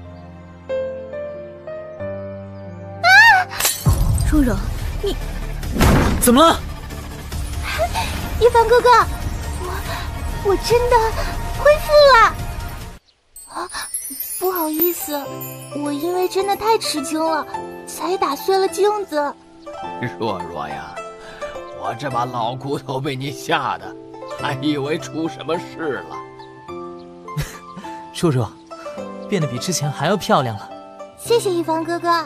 啊！若若，你怎么了？ 一凡哥哥，我我真的恢复了。啊，不好意思，我因为真的太吃惊了，才打碎了镜子。 若若呀，我这把老骨头被你吓得，还以为出什么事了。 若若，变得比之前还要漂亮了。 谢谢一凡哥哥。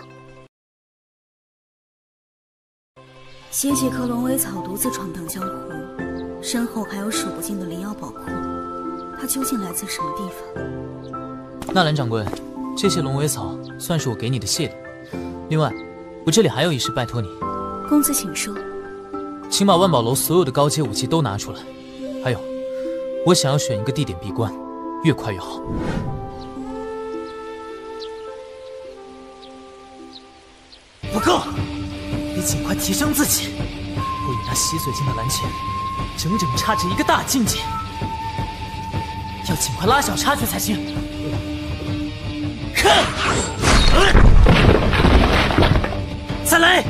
携几棵龙尾草独自闯荡江湖，身后还有数不尽的灵药宝库，它究竟来自什么地方？ 纳兰掌柜，这些龙尾草算是我给你的谢礼。另外，我这里还有一事拜托你。 公子请说。 请把万宝楼所有的高阶武器都拿出来。还有，我想要选一个地点闭关。越快越好。不够，得尽快提升自己。我与那洗髓境的蓝钱，整整差着一个大境界，要尽快拉小差距才行。看，再来，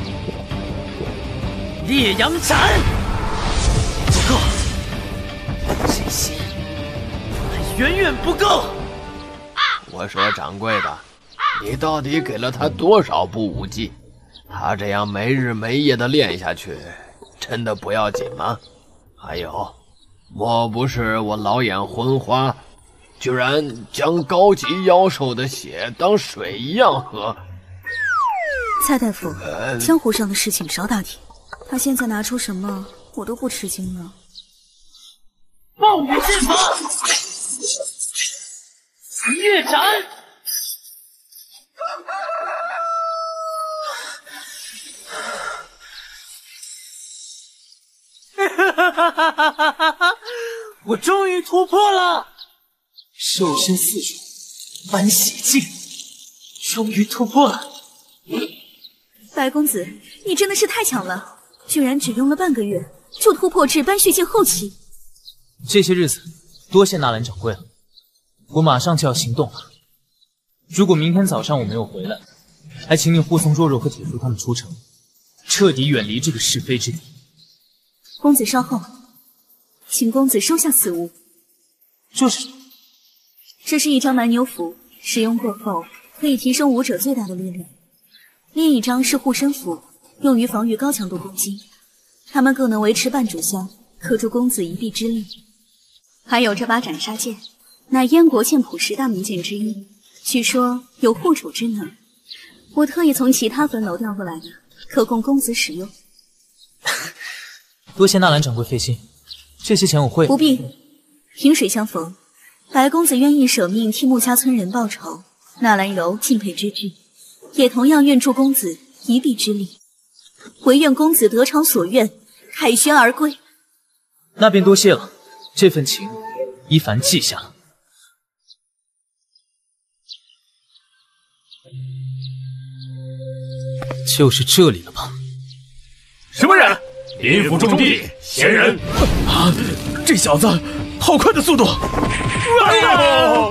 烈阳斩！不够，这些。远远不够。 我说掌柜的，你到底给了他多少部武技？他这样没日没夜的练下去，真的不要紧吗？还有，莫不是我老眼昏花，居然将高级妖兽的血当水一样喝？ 蔡大夫，江湖上的事情少打听。他现在拿出什么，我都不吃惊了。 暴雨剑法！月斩！ 我终于突破了！兽身四种，斑血镜，终于突破了！ 白公子，你真的是太强了，居然只用了半个月就突破至斑血镜后期。 这些日子多谢纳兰掌柜了，我马上就要行动了。如果明天早上我没有回来，还请你护送若若和铁叔他们出城，彻底远离这个是非之地。 公子稍后，请公子收下此物。 这是什么？ 这是一张蛮牛符，使用过后可以提升武者最大的力量。另一张是护身符，用于防御高强度攻击，它们各能维持半炷香，可助公子一臂之力。还有这把斩杀剑，乃燕国剑谱十大名剑之一，据说有护主之能。我特意从其他坟楼调过来的，可供公子使用。 多谢纳兰掌柜费心，这些钱我会。 不必，萍水相逢，白公子愿意舍命替穆家村人报仇，纳兰柔敬佩之至，也同样愿助公子一臂之力，唯愿公子得偿所愿，凯旋而归。 那便多谢了，这份情依凡记下了。就是这里了吧？ 什么人？阴府重地，闲人！ 啊，这小子好快的速度！ 哎呀！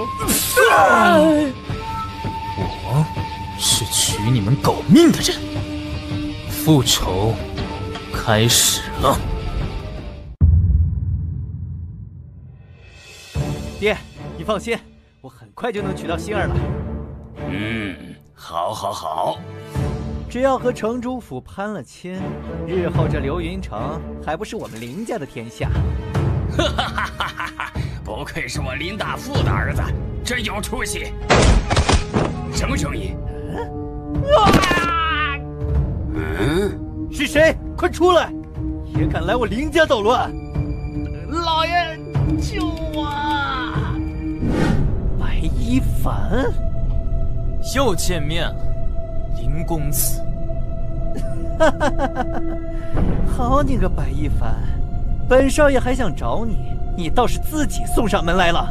我是取你们狗命的人，复仇开始了。 爹，你放心，我很快就能娶到心儿了。 嗯，好，好，好。 只要和城主府攀了亲，日后这流云城还不是我们林家的天下？ 哈哈哈哈哈！不愧是我林大富的儿子，真有出息。什么声音？ 啊！ 嗯， 是谁？快出来！也敢来我林家捣乱！ 老爷，救我！ 白一凡， 又见面了。林公子， 哈哈哈哈哈！好你个白一凡，本少爷还想找你，你倒是自己送上门来了。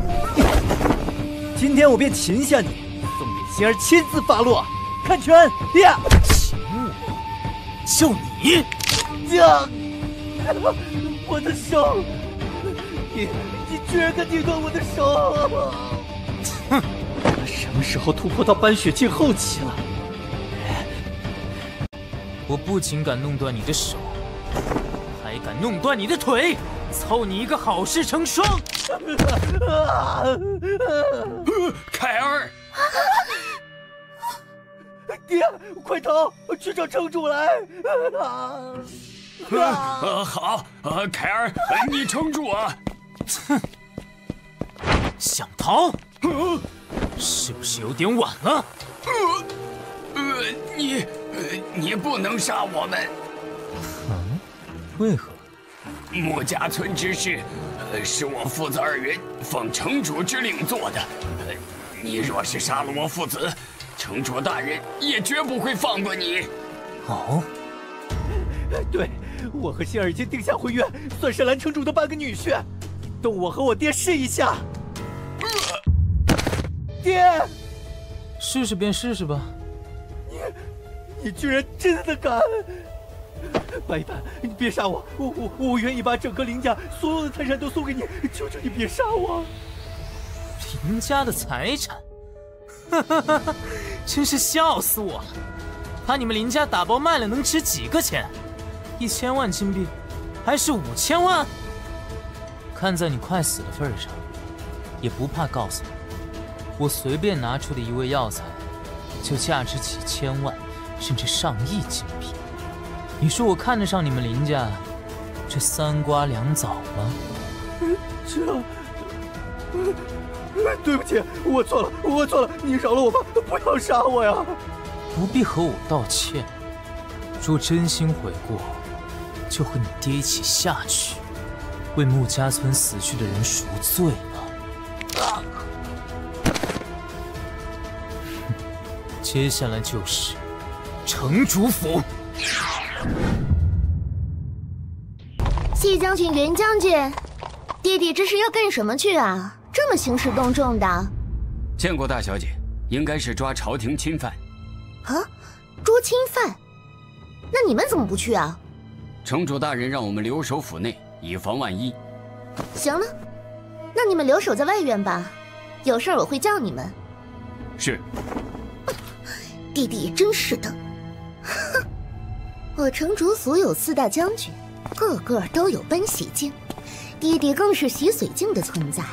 今天我便擒下你，送给心儿亲自发落。看拳呀！ 擒我？就你？ 呀！我的手！你你居然敢拧断我的手！ 哼！ 什么时候突破到斑血镜后期了？ 我不仅敢弄断你的手，还敢弄断你的腿，凑你一个好事成双！ 凯儿， 爹，快逃，去找城主来！ 啊！呃，好，呃，凯儿，你撑住啊！ 哼，想逃？是不是有点晚了？ 呃，你，呃，你不能杀我们。 嗯，为何？ 穆家村之事，呃，是我父子二人奉城主之令做的。呃，你若是杀了我父子，城主大人也绝不会放过你。 哦， 对，我和心儿已经定下婚约，算是蓝城主的半个女婿。动我和我爹试一下。呃、爹， 试试便试试吧。 你，你居然真的敢！白一凡，你别杀我！我我我愿意把整个林家所有的财产都送给你，求求你别杀我！ 林家的财产？哈哈哈哈！真是笑死我了！把你们林家打包卖了能值几个钱？一千万金币，还是五千万？看在你快死的份上，也不怕告诉你，我随便拿出的一味药材，就价值几千万，甚至上亿金币。你说我看得上你们林家这三瓜两枣吗？ 这……对不起，我错了，我错了，你饶了我吧，不要杀我呀！ 不必和我道歉，若真心悔过，就和你爹一起下去，为穆家村死去的人赎罪了。啊、接下来就是城主府。 季将军、袁将军，弟弟这是要干什么去啊？这么兴师动众的。 见过大小姐，应该是抓朝廷钦犯。 啊，捉钦犯？那你们怎么不去啊？ 城主大人让我们留守府内，以防万一。 行了，那你们留守在外院吧，有事儿我会叫你们。 是。 弟弟真是的，哼！我城主府有四大将军，个个都有搬喜镜，弟弟更是洗髓镜的存在。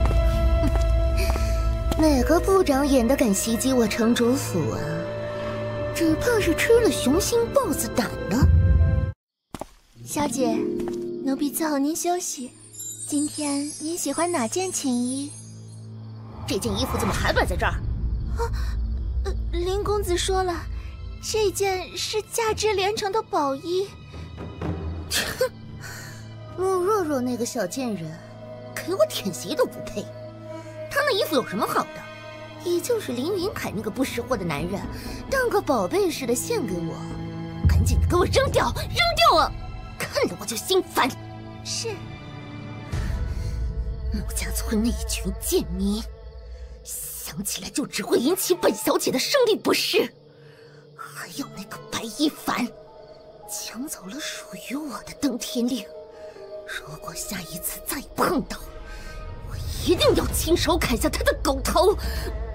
哪个部长演的敢袭击我城主府啊？只怕是吃了雄心豹子胆了。 小姐，奴婢伺候您休息。今天您喜欢哪件寝衣？ 这件衣服怎么还摆在这儿？ 啊，呃，林公子说了，这件是价值连城的宝衣。 哼，穆若若那个小贱人，给我舔鞋都不配。她那衣服有什么好的？也就是林云凯那个不识货的男人，当个宝贝似的献给我，赶紧的给我扔掉，扔掉啊！看了我就心烦。 是。 穆家村那一群贱民，想起来就只会引起本小姐的生理不适。还有那个白一凡，抢走了属于我的登天令。如果下一次再碰到，我一定要亲手砍下他的狗头。